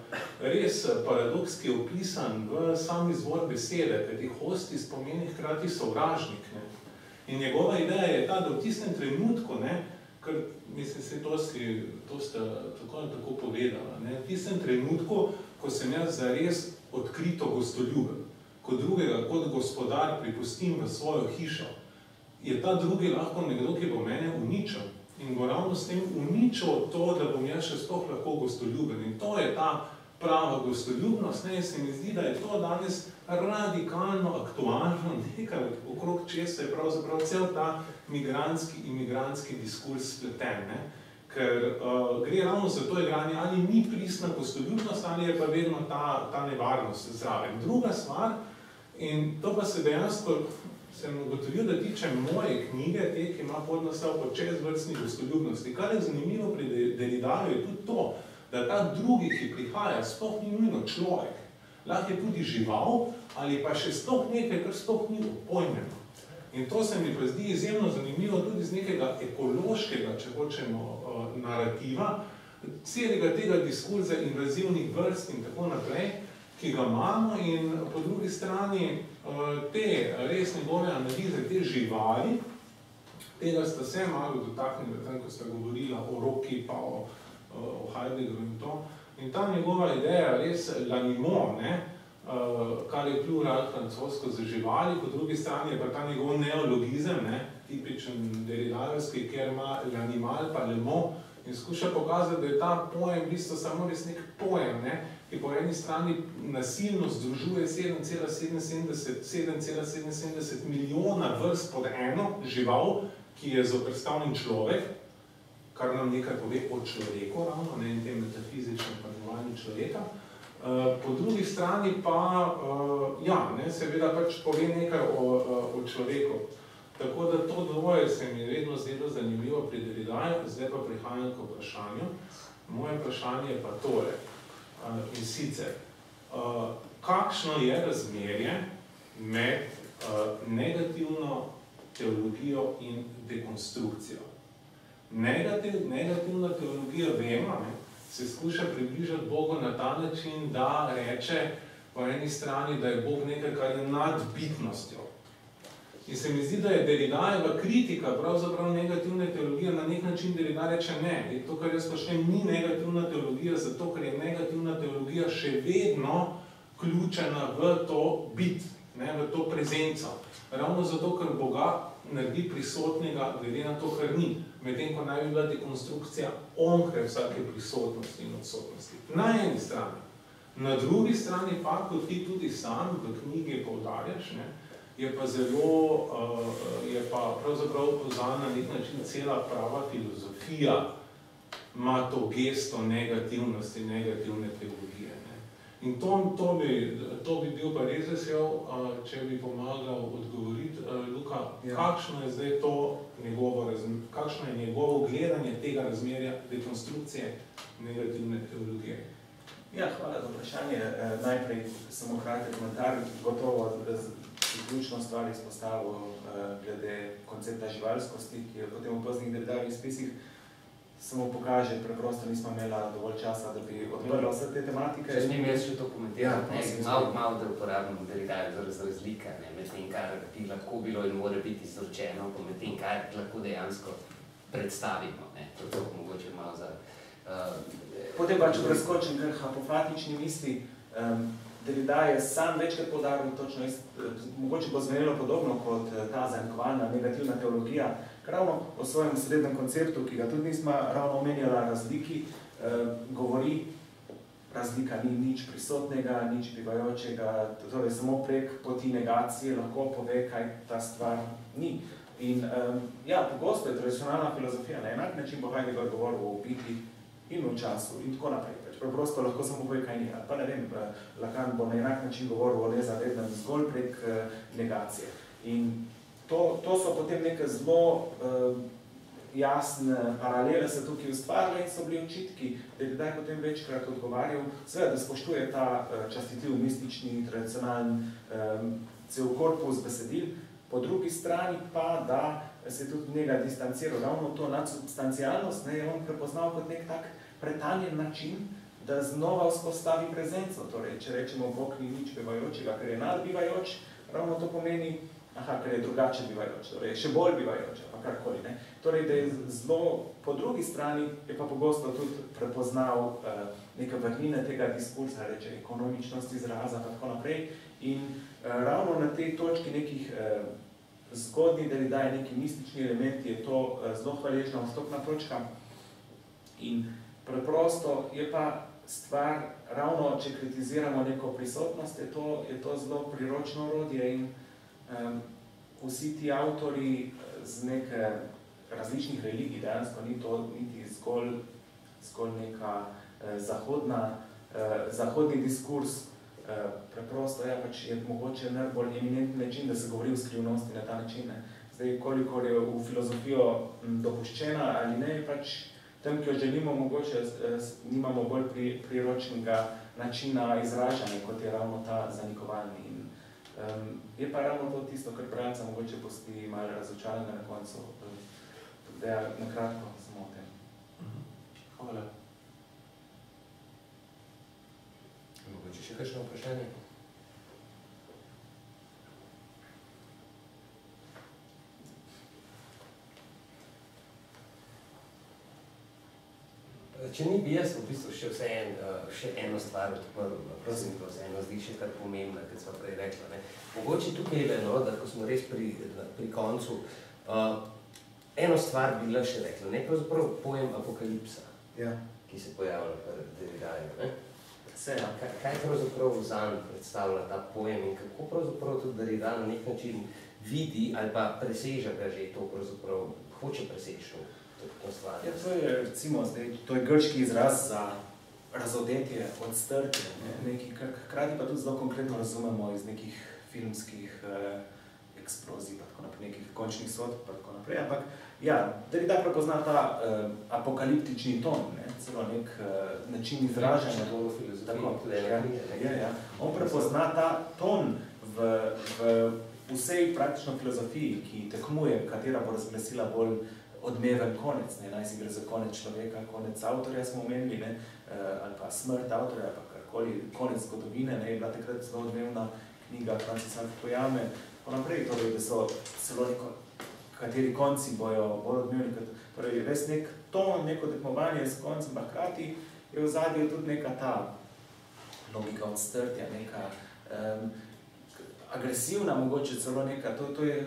res paradoks, ki je opisan v sam izvor besede, kajti hostis pomeni hkrati sovražnik. Ne. In njegova ideja je ta, da v tistem trenutku, ne, ker mislim, se to, si, to ste tako in tako povedala, ne, v tistem trenutku, ko sem jaz zares odkrito gostoljuben, kot drugega, kot gospodar pripustim v svojo hišo, je ta drugi lahko nekdo, ki bo mene uničil. In bo ravno s tem uničil to, da bom jaz še sploh lahko gostoljuben. In to je ta prava gostoljubnost. Ne, se mi zdi, da je to danes radikalno, aktualno, nekaj okrog česa je pravzaprav cel ta migrantski, imigrantski diskurs spleten. Ne. Ker uh, gre ravno za to igranje, ali ni pristna gostoljubnost, ali je pa vedno ta, ta nevarnost zraven. Druga stvar, in to pa se dejansko, sem ugotovil, da tiče moje knjige, te, ki ima podnaslov po čezvrstni gostoljubnosti. Kar je zanimivo pri Derridaju je tudi to, da ta drugi, ki prihaja, sploh ni nujno človek. Lahko je tudi žival, ali pa še sploh nekaj, kar sploh ni opojmeno. In to se mi pa zdi izjemno zanimivo tudi z nekega ekološkega, če hočemo, narativa, celega tega diskurza invazivnih vrst in tako naprej, ki ga imamo, in po drugi strani te res njegove analize, te živali, tega sta se malo dotaknili, tam, ko sta govorila o Roki, pa o, o Heideggeru in to. In ta njegova ideja res l'animaux, ne, kar je plural francosko za živali, po drugi strani je pa ta njegov neologizem, ne, tipičen derridajevski, kjer ima l'animal pa le mot, in skuša pokazati, da je ta pojem v bistvu samo res nek pojem, ne, ki po eni strani nasilno združuje sedem cela sedeminsedemdeset milijona vrst pod eno žival, ki je zoperstavljen človek, kar nam nekaj pove o človeku, ravno, ne, in tem metafizičnem pojmovanju človeka. Po drugi strani pa, ja, ne, seveda pač pove nekaj o, o človeku. Tako da to dvoje se mi vedno zdelo zanimivo pri Derridaju, zdaj pa prihajam k vprašanju. Moje vprašanje je pa tole. In sicer, kakšno je razmerje med negativno teologijo in dekonstrukcijo? Negativ, negativna teologija, vemo, ne, se skuša približati Bogu na ta način, da reče po eni strani, da je Bog nekaj, kar je nad bitnostjo. In se mi zdi, da je Derridajeva kritika, pravzaprav negativne teologije, na nek način Derrida reče ne. To, kar jaz počnem, ni negativna teologija, zato ker je negativna teologija še vedno ključena v to bit, ne, v to prezenco. Ravno zato, ker Boga naredi prisotnega glede na to, kar ni, medtem ko naj bi bila dekonstrukcija onkraj vsake prisotnosti in odsotnosti. Na eni strani. Na drugi strani pa, kot ti tudi sam v knjigi poudarjaš, ne, je pa zelo, je pa pravzaprav poznan na nek način cela prava filozofija ima to gesto negativnosti, negativne teologije. Ne. In to, to, bi, to bi bil pa res vesel, če bi pomagal odgovoriti. Luka, ja. Kakšno je zdaj to njegovo, kakšno je njegovo gledanje tega razmerja dekonstrukcije negativne teologije? Ja, hvala za vprašanje. Najprej samo kratek komentar, gotovo ključno stvar izpostavil glede koncepta živalskosti, ki je potem v poznih Derridajevih spisih samo pokaže, preprosto nismo imela dovolj časa, da bi odprla vse te tematike. Če smem jaz še to komentirati, ja, malo, malo da uporabim Derridajev za razlika, ne, med tem, kar bi lahko bilo in mora biti izročeno, pa med tem, kar lahko dejansko predstavimo. Ne. To je mogoče malo za... Uh, Potem pa, če preskočim kar apofatični misli, um, Derrida je sam večkrat poudaril točno, jaz, mogoče bo zvenelo podobno kot ta zanikvalna negativna teologija, ker ravno o svojem srednjem konceptu, ki ga tudi nismo ravno omenjala razliki, eh, govori, razlika ni nič prisotnega, nič bivajočega, torej samo prek poti negacije lahko pove, kaj ta stvar ni. In um, ja, pogosto je tradicionalna filozofija na enak način bo Heidegger govoril o biti in v času in tako naprej. Preprosto lahko samo pove, kaj ni. Pa ne vem, Lacan bo na enak način govoril o nezavednem zgolj prek uh, negacije. In to, to so potem neke zelo uh, jasne paralele se tukaj ustvarjale in so bili očitki, da je Derrida potem večkrat odgovarjal, seveda, da spoštuje ta uh, častitljiv, mistični, tradicionalen um, cel korpus besedil, po drugi strani pa, da se je tudi njega distanciral. Ravno to nadsubstancialnost ne, je on prepoznal kot nek tak pretanjen način, da znova vzpostavi prezenco. Torej, če rečemo, Bog ni nič bivajočega, ker je nadbivajoč, ravno to pomeni, aha, ker je drugače bivajoč, torej še bolj bivajoč, pa karkoli. Ne. Torej, da je zelo, po drugi strani je pa pogosto tudi prepoznal uh, neke vrline tega diskursa, reče ekonomičnost izraza, pa tako naprej. In uh, ravno na tej točki nekih uh, zgodnjih Derrida je neki mistični elementi, je to uh, zelo hvaležna vstopna točka. In preprosto je pa stvar, ravno če kritiziramo neko prisotnost, je to, je to zelo priročno orodje in um, vsi ti avtori z neke različnih religij, dejansko ni to niti zgolj, zgolj neka eh, zahodna, eh, zahodni diskurs, eh, preprosto ja, pač je mogoče najbolj eminentni način, da se govori o skrivnosti na ta način. Ne. Zdaj, kolikor je v filozofijo m, dopuščena ali ne, pač tem, ki jo želimo, mogoče eh, nimamo bolj pri, priročnega načina izražanja, kot je ravno ta zanikovalni. In, um, je pa ravno to tisto, kar bralca mogoče posti malo razočaranja na koncu. Da ja, nakratko samo o tem. Hvala. Mogoče še kakšno vprašanje? Če ni bi jaz v bistvu še, vse en, še eno stvar odprl, prosim, to se eno zdi še kar pomembna, kot sva prej rekla. Ne. Mogoče tukaj je eno, da ko smo res pri, pri koncu, uh, eno stvar bi le še rekla, ne pravzaprav pojem apokalipsa, ja. Ki se pojavlja pri Derridaju. Ne. Vse, ja. Kaj, kaj pravzaprav zanj predstavlja ta pojem in kako pravzaprav tudi Derrida na nek način vidi ali pa preseža ga že to pravzaprav, hoče preseči to stvar. Ja, to je, recimo, zdaj, to je grški izraz za razodetje, odstrtje, ne, nekaj, kar hkrati pa tudi zelo konkretno razumemo iz nekih filmskih eh, eksplozij, pa tako naprej, nekih končnih sodb, pa tako naprej, ampak ja, Derrida prepozna ta eh, apokaliptični ton, ne, celo nek eh, način izražanja. To v filozofiji, tako, tudi ja, ja, ja. On prepozna ta ton v, v vsej praktično filozofiji, ki tekmuje, katera bo razglasila bolj odmeven konec, ne, naj si gre za konec človeka, konec avtorja smo omenili, ne, ali pa smrt avtorja, pa karkoli, konec zgodovine, ne, je bila takrat zelo odmevna knjiga Francis Fukuyame, tako naprej, torej, da so celo neko, kateri konci bojo bolj odmevni, torej, res nek ton, neko tekmovanje s koncem, pa hkrati je v zadju tudi neka ta logika odstrtja, neka um, agresivna, mogoče celo neka, to, to je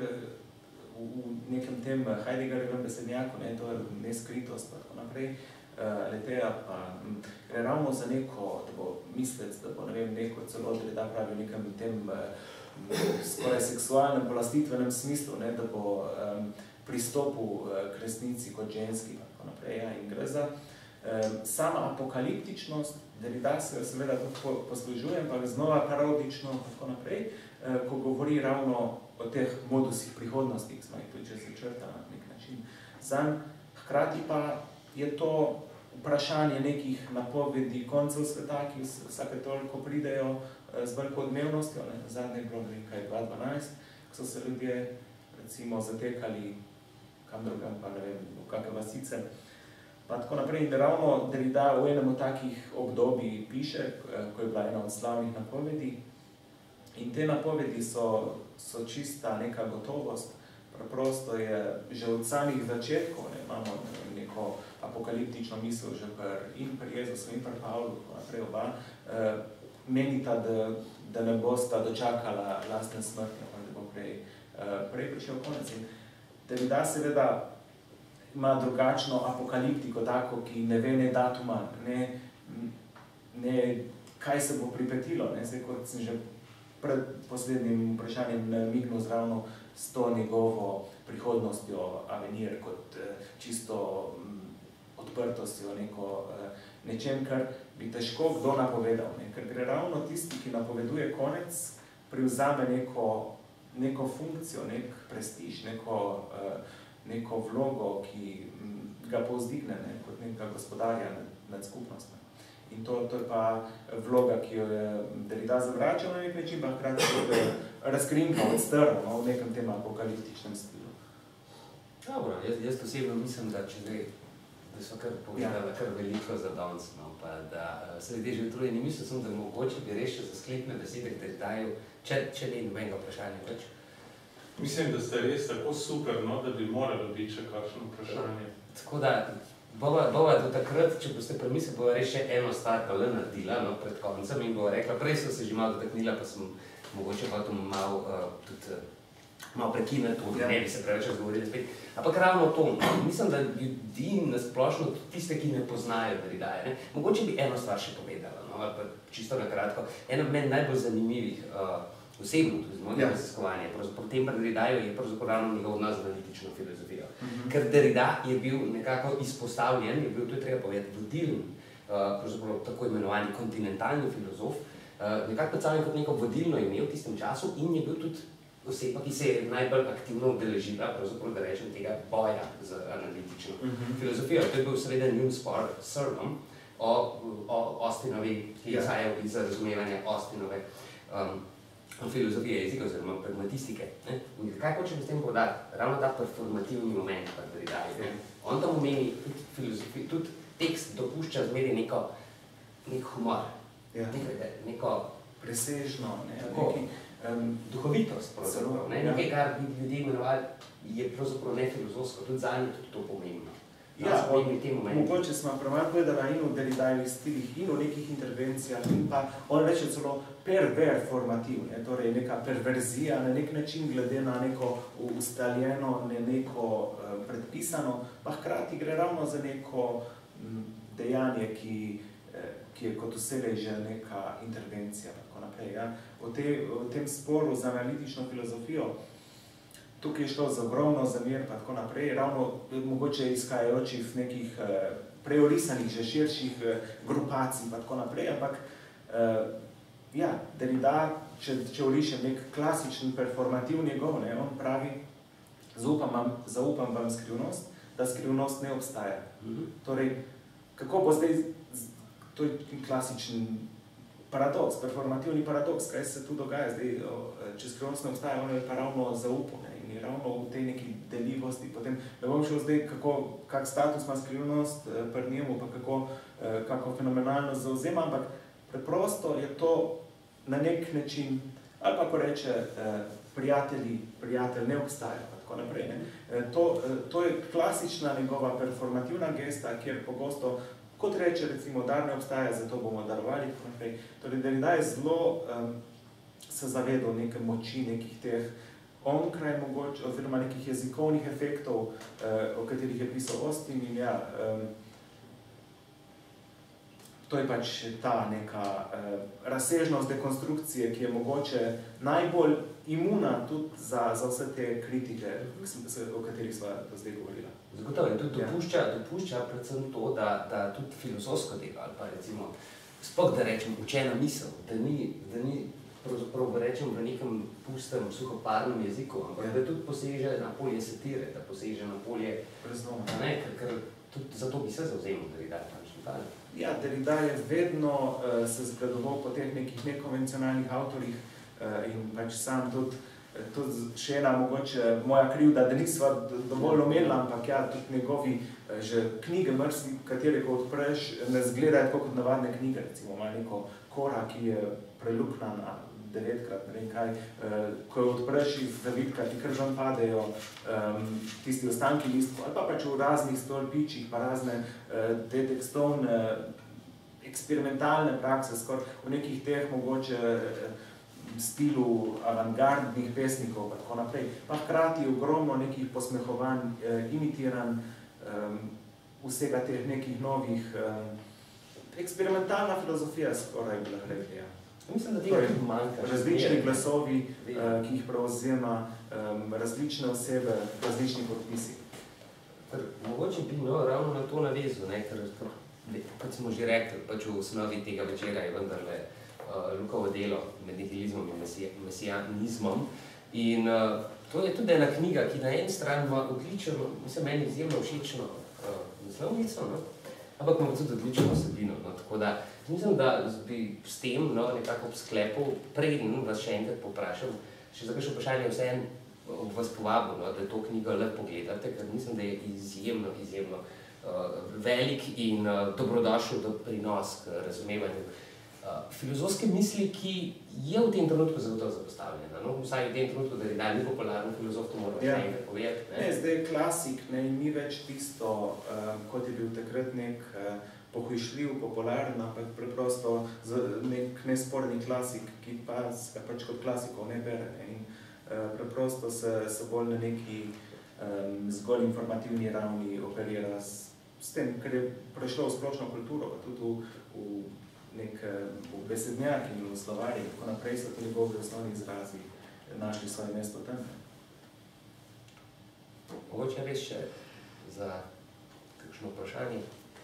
v nekem tem Heideggerjevem besednjaku, ne, to je neskritost, pa tako naprej, uh, leteja pa gre ravno za neko, da bo mislec, da bo, ne vem, neko celo Derrida pravi v nekem tem uh, skoraj seksualnem, polastitvenem smislu, ne, da bo um, pristopil uh, k resnici kot ženski, pa tako naprej, ja, in gre za um, sama apokaliptičnost, Derrida se seveda tudi poslužuje, ampak znova parodično, pa tako naprej, uh, ko govori ravno o teh modusih prihodnosti, ki smo jih tudi že začrtali na nek način. Zanj, hkrati pa je to vprašanje nekih napovedi koncev sveta, ki vsake toliko pridejo z veliko odmevnostjo. Ne? Zadnje je bilo nekaj dva dvanajst, ko so se ljudje recimo zatekali kam drugam, pa ne vem, v kakve vasice. Pa tako naprej. In ravno Derrida v enem od takih obdobij piše, ko je bila ena od slavnih napovedi. In te napovedi so, so čista neka gotovost. Preprosto je že od samih začetkov, ne, imamo neko apokaliptično misel že pri, in pri Jezusu in pri Pavlu, naprej oba, eh, menita, da, da ne bosta dočakala lastne smrti, da bo prej, prej prišel konec. In Derrida seveda ima drugačno apokaliptiko, tako, ki ne ve ne datuma, ne, ne kaj se bo pripetilo. Ne? Zdaj, kot sem že pred poslednjim vprašanjem namignil zravno s to njegovo prihodnostjo Avenir kot čisto odprtostjo, neko, nečem, kar bi težko kdo napovedal. Ne? Ker gre ravno tisti, ki napoveduje konec, privzame neko, neko funkcijo, nek prestiž, neko, neko vlogo, ki ga povzdigne, ne? Kot nekega gospodarja nad, nad skupnostmi. In to, to je pa vloga, ki jo je Derrida zavračal na nek način, pa hkrati tudi razkrinka, odstrl, no, v nekem tem apokaliptičnem stilu. Dobro, jaz, jaz osebno mislim, da če zdaj, da so kar povedala kar veliko za danes, no, pa da se ljudje že utrujeni, mislil sem, da mogoče bi res še za sklepne besede, ki dajo, če, če ni nobenega vprašanja več. Mislim, da ste res tako super, no, da bi moralo biti še kakšno vprašanje. Tako da, bova, bova do takrat, če boste premislili, bova res še eno stvar pa le naredila, no, pred koncem in bova rekla, prej sem se že malo dotaknila, pa sem mogoče potem malo uh, tudi malo prekiniti, ja. Ne bi se preveč razgovorili spet. Ampak ravno to, mislim, da ljudi nasplošno, tiste, ki ne poznajo Derridaja, ne, mogoče bi eno stvar še povedala, no, ali pa čisto na kratko. Eno meni najbolj zanimivih uh, osebno, tudi z mojega raziskovanja, pravzaprav tem pri Derridaju je pravzaprav ravno njegov odnos z analitično filozofijo. Mm-hmm. Ker Derrida je bil nekako izpostavljen, je bil, to je treba povedati, vodilni, uh, pravzaprav tako imenovani kontinentalni filozof, uh, nekako predstavljen kot neko vodilno ime v tistem času in je bil tudi oseba, ki se je najbolj aktivno udeležila, pravzaprav da rečem tega boja z analitično mm-hmm. filozofijo. To je bil seveda njun spor s Searlom o, o Austinovi, ki je izhajal iz razumevanja Austinove um, filozofije jezika oziroma pragmatistike. Ne? Kaj hočem s tem povedati? Ravno ta performativni moment pa Derridaja. On tam omeni tudi filozofijo, tudi tekst dopušča zmeri neko, nek humor, ja. Nekaj, neko presežno, ne? Tako, neki, um, duhovitost, pravzaprav. Ne? Nekaj, kar bi ljudje imenovali, je pravzaprav ne filozofsko, tudi za nje tudi to pomembno. Ja, mogoče smo premalo povedala in v Derridajevih stilih, in v nekih intervencijah, in pa on reče celo perverformativ, ne? Torej neka perverzija na nek način glede na neko ustaljeno, ne neko uh, predpisano, pa hkrati gre ravno za neko m, dejanje, ki, eh, ki je kot vselej že neka intervencija, tako naprej. Ja? V, te, v tem sporu z analitično filozofijo tukaj je šlo za ogromno zamer, pa tako naprej, ravno mogoče izhajajoči v nekih eh, preorisanih, že širših eh, grupacij, pa tako naprej, ampak eh, ja, Derrida, če, če orišem nek klasičen performativ njegov, ne, on pravi, zaupam vam, zaupam vam skrivnost, da skrivnost ne obstaja. Mm-hmm. Torej, kako bo zdaj, to je klasičen paradoks, performativni paradoks, kaj se tu dogaja zdaj, če skrivnost ne obstaja, on je pa ravno zaupal, in je ravno v tej neki deljivosti. Potem ne bom šel zdaj, kako, kak status ima skrivnost pri njemu, pa kako, kako fenomenalno zauzema, ampak preprosto je to na nek način, ali pa ko reče prijatelji, prijatelj ne obstaja, pa tako naprej. Ne? To, to je klasična njegova performativna gesta, kjer pogosto kot reče, recimo, dar ne obstaja, zato bomo darovali, tako naprej. Torej, Derrida je zelo um, se zavedal neke moči, nekih teh onkraj mogoče, oziroma nekih jezikovnih efektov, uh, o katerih je pisal Austin in ja, um, to je pač ta neka uh, razsežnost dekonstrukcije, ki je mogoče najbolj imuna tudi za, za vse te kritike, o katerih sva do zdaj govorila. Zagotovo, tudi dopušča, dopušča predvsem to, da, da tudi filozofsko delo, ali pa recimo, sploh da rečem, učena misel, da ni, da ni pravzaprav rečem v nekem pustem, suhoparnem jeziku, ampak ja. Da tudi poseže na polje satire, da poseže na polje Prezno. Ne, ker, ker tudi zato bi se zavzemal Derrida. Ja, Derrida je vedno uh, se zgledoval po teh nekih nekonvencionalnih avtorjih uh, in pač sam tudi tudi še ena mogoče moja krivda, da nisva dovolj omenila, ampak ja, tudi njegovi že knjige, mrsi, katere ko odpreš, ne zgledajo tako kot navadne knjige, recimo ima neko kora, ki je preluknana devetkrat, ne vem kaj, ko jo odpreš iz zavitka, ti kržan padejo um, tisti ostanki listkov, ali pa pač v raznih stolpičih, pa razne uh, te tekstovne eksperimentalne prakse, skoraj v nekih teh mogoče stilu avantgardnih pesnikov pa tako naprej. Pa hkrati ogromno nekih posmehovanj, imitiranj, vsega teh nekih novih, eksperimentalna filozofija skoraj bi lahko rekli. Mislim, da tega tudi manjka. Različni glasovi, ki jih prevzema, različne osebe, različni podpisi. Mogoče bi no, ravno na to navezal, ne, ker, kot smo že rekli, pač v osnovi tega večera je vendarle uh, Lukovo delo med nihilizmom in mesijanizmom. In uh, to je tudi ena knjiga, ki na eni strani ima odlično, mislim, meni izjemno všečno uh, naslovnico, no? Ampak ima tudi odlično vsebino. No? Tako da mislim, da bi s tem no, nekako ob sklepu, preden vas še enkrat poprašam, še za kakšno vprašanje vseeno vas povabil, no, da to knjigo le pogledate, ker mislim, da je izjemno, izjemno uh, velik in uh, dobrodošel doprinos k razumevanju uh, filozofske misli, ki je v tem trenutku zagotovo zapostavljena. No? Vsaj v tem trenutku, da je dalj popularni filozof, to moramo še enkrat povedati. Ne? Ne, zdaj klasik ne, ni več tisto, uh, kot je bil takrat nek uh, pohujšljiv, popularen, ampak preprosto nek nesporni klasik, ki pa ga pač kot klasikov ne bere. Ne? In, preprosto se, se bolj na neki um, zgolj informativni ravni operira s, s tem, kar je prešlo v splošno kulturo, pa tudi v, v nek v besednjak in v slovarji, tako naprej so tudi njegovi osnovni izrazi našli svoje mesto tam. Mogoče res še za kakšno vprašanje?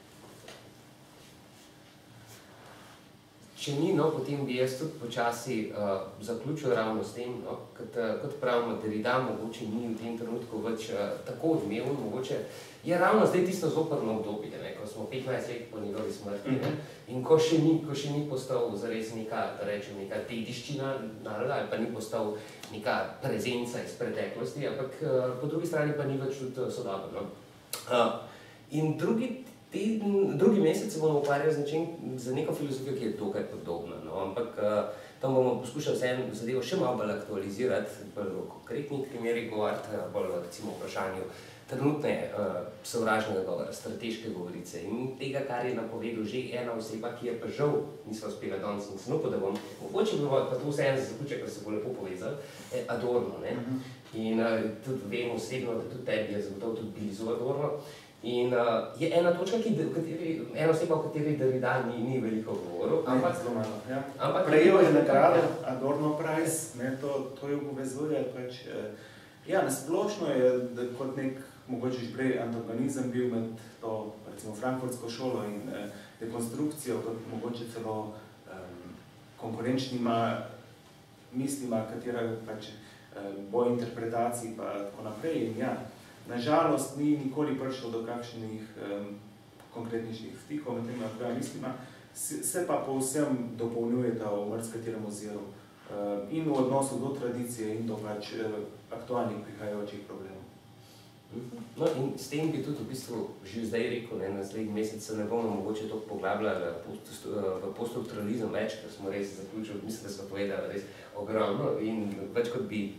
Če ni, no, potem bi jaz tudi počasi uh, zaključil ravno s tem, no, kot, kot pravimo, Derrida mogoče ni v tem trenutku več uh, tako odmeven, mogoče je ravno zdaj tisto zoprno obdobje, ne, ko smo petnajst let po njegovi smrti, ne, in ko še ni, ko še ni postal zares neka, da rečem, neka dediščina naroda, ali pa ni postal neka prezenca iz preteklosti, ampak uh, po drugi strani pa ni več tudi sodoben. No. Uh, in drugi Teden, drugi mesec se bomo ukvarjali z, nečem, z neko filozofijo, ki je dokaj podobna, no? Ampak uh, tam bomo poskušali vseeno zadevo še malo bolj aktualizirati, bolj v konkretnih primerih govoriti, bolj recimo o vprašanju trenutne uh, sovražnega govora, strateške govorice in tega, kar je napovedal že ena oseba, ki je pa žal nisva uspela danes in snupo, da bom mogoče bi pa to vseeno za zaključek, ker se bo lepo povezal, je Adorno, ne? In uh, tudi vemo osebno, da tudi tebi je zagotovo tudi blizu Adorno. In uh, je ena točka, ki, v kateri, ena oseba, v kateri Derrida ni, ni veliko govoril, ampak zelo malo. Ja. Ampak prejel je nagrado Adorno Prize, ne, to, to jo povezuje. Pač, eh, ja, nasplošno je da, kot nek, mogoče že prej, antagonizem bil med to, recimo, frankfurtsko šolo in eh, dekonstrukcijo, kot mogoče celo eh, konkurenčnima mislima, katera pač eh, boj interpretacij pa tako naprej. In, ja, nažalost ni nikoli prišlo do kakšnih um, konkretnejših stikov med tema dvema mislima, se pa povsem dopolnjujeta v marsikaterem oziru uh, in v odnosu do tradicije in do pač uh, aktualnih prihajajočih problemov. No in s tem bi tudi v bistvu že zdaj rekel, ne, naslednji mesec se ne bomo mogoče toliko poglabljali v poststrukturalizem več, ker smo res zaključili, mislim, da smo povedali res ogromno in več kot bi,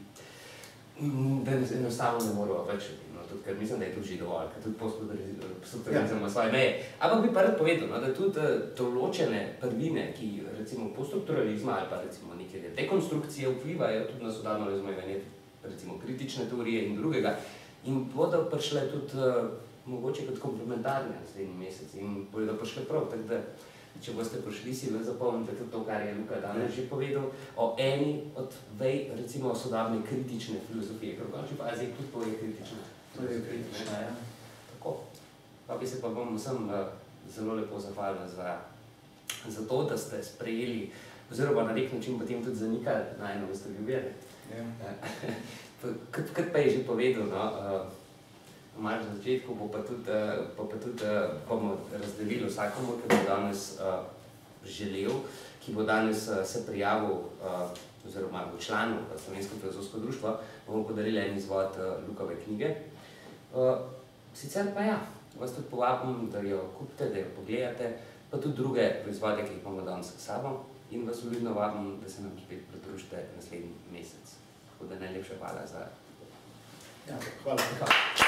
da enostavno ne moramo več, no, tudi, ker mislim, da je tudi že dovolj, ker tudi poststrukturalizem ima svoje meje. Ampak bi pa rad povedal, no, da tudi določene prvine, ki recimo poststrukturalizma ali pa recimo neke dekonstrukcije vplivajo tudi na sodobno razumevanje recimo kritične teorije in drugega, in bodo prišle tudi uh, mogoče kot komplementarne naslednji mesec in bodo prišle prav, tako da če boste prišli, si le zapomnite tudi to, kar je Luka danes že povedal, o eni od vej, recimo, sodobne kritične filozofije, ker v končni fazi tudi to je kritična. To je kritična, ja. Tako. Pa bi se pa bom vsem uh, zelo lepo zahvalila za, za to, da ste sprejeli, oziroma na nek način potem tudi zanikali najno gostoljubje. Ja. Kot pa je že povedal, no, uh, Mar na začetku bo pa tudi, pa pa tudi bomo razdelili vsakomu, ki bo danes uh, želel, ki bo danes uh, se prijavil, uh, oziroma bo član Slovensko filozofsko društvo, bomo podarili en izvod uh, Lukove knjige. Uh, sicer pa ja, vas tudi povabim, da jo kupite, da jo pogledate, pa tudi druge proizvode, ki jih bomo danes s sabo in vas vljudno vabim, da se nam spet pridružite naslednji mesec. Tako da najlepša hvala za... Ja, hvala. Hvala.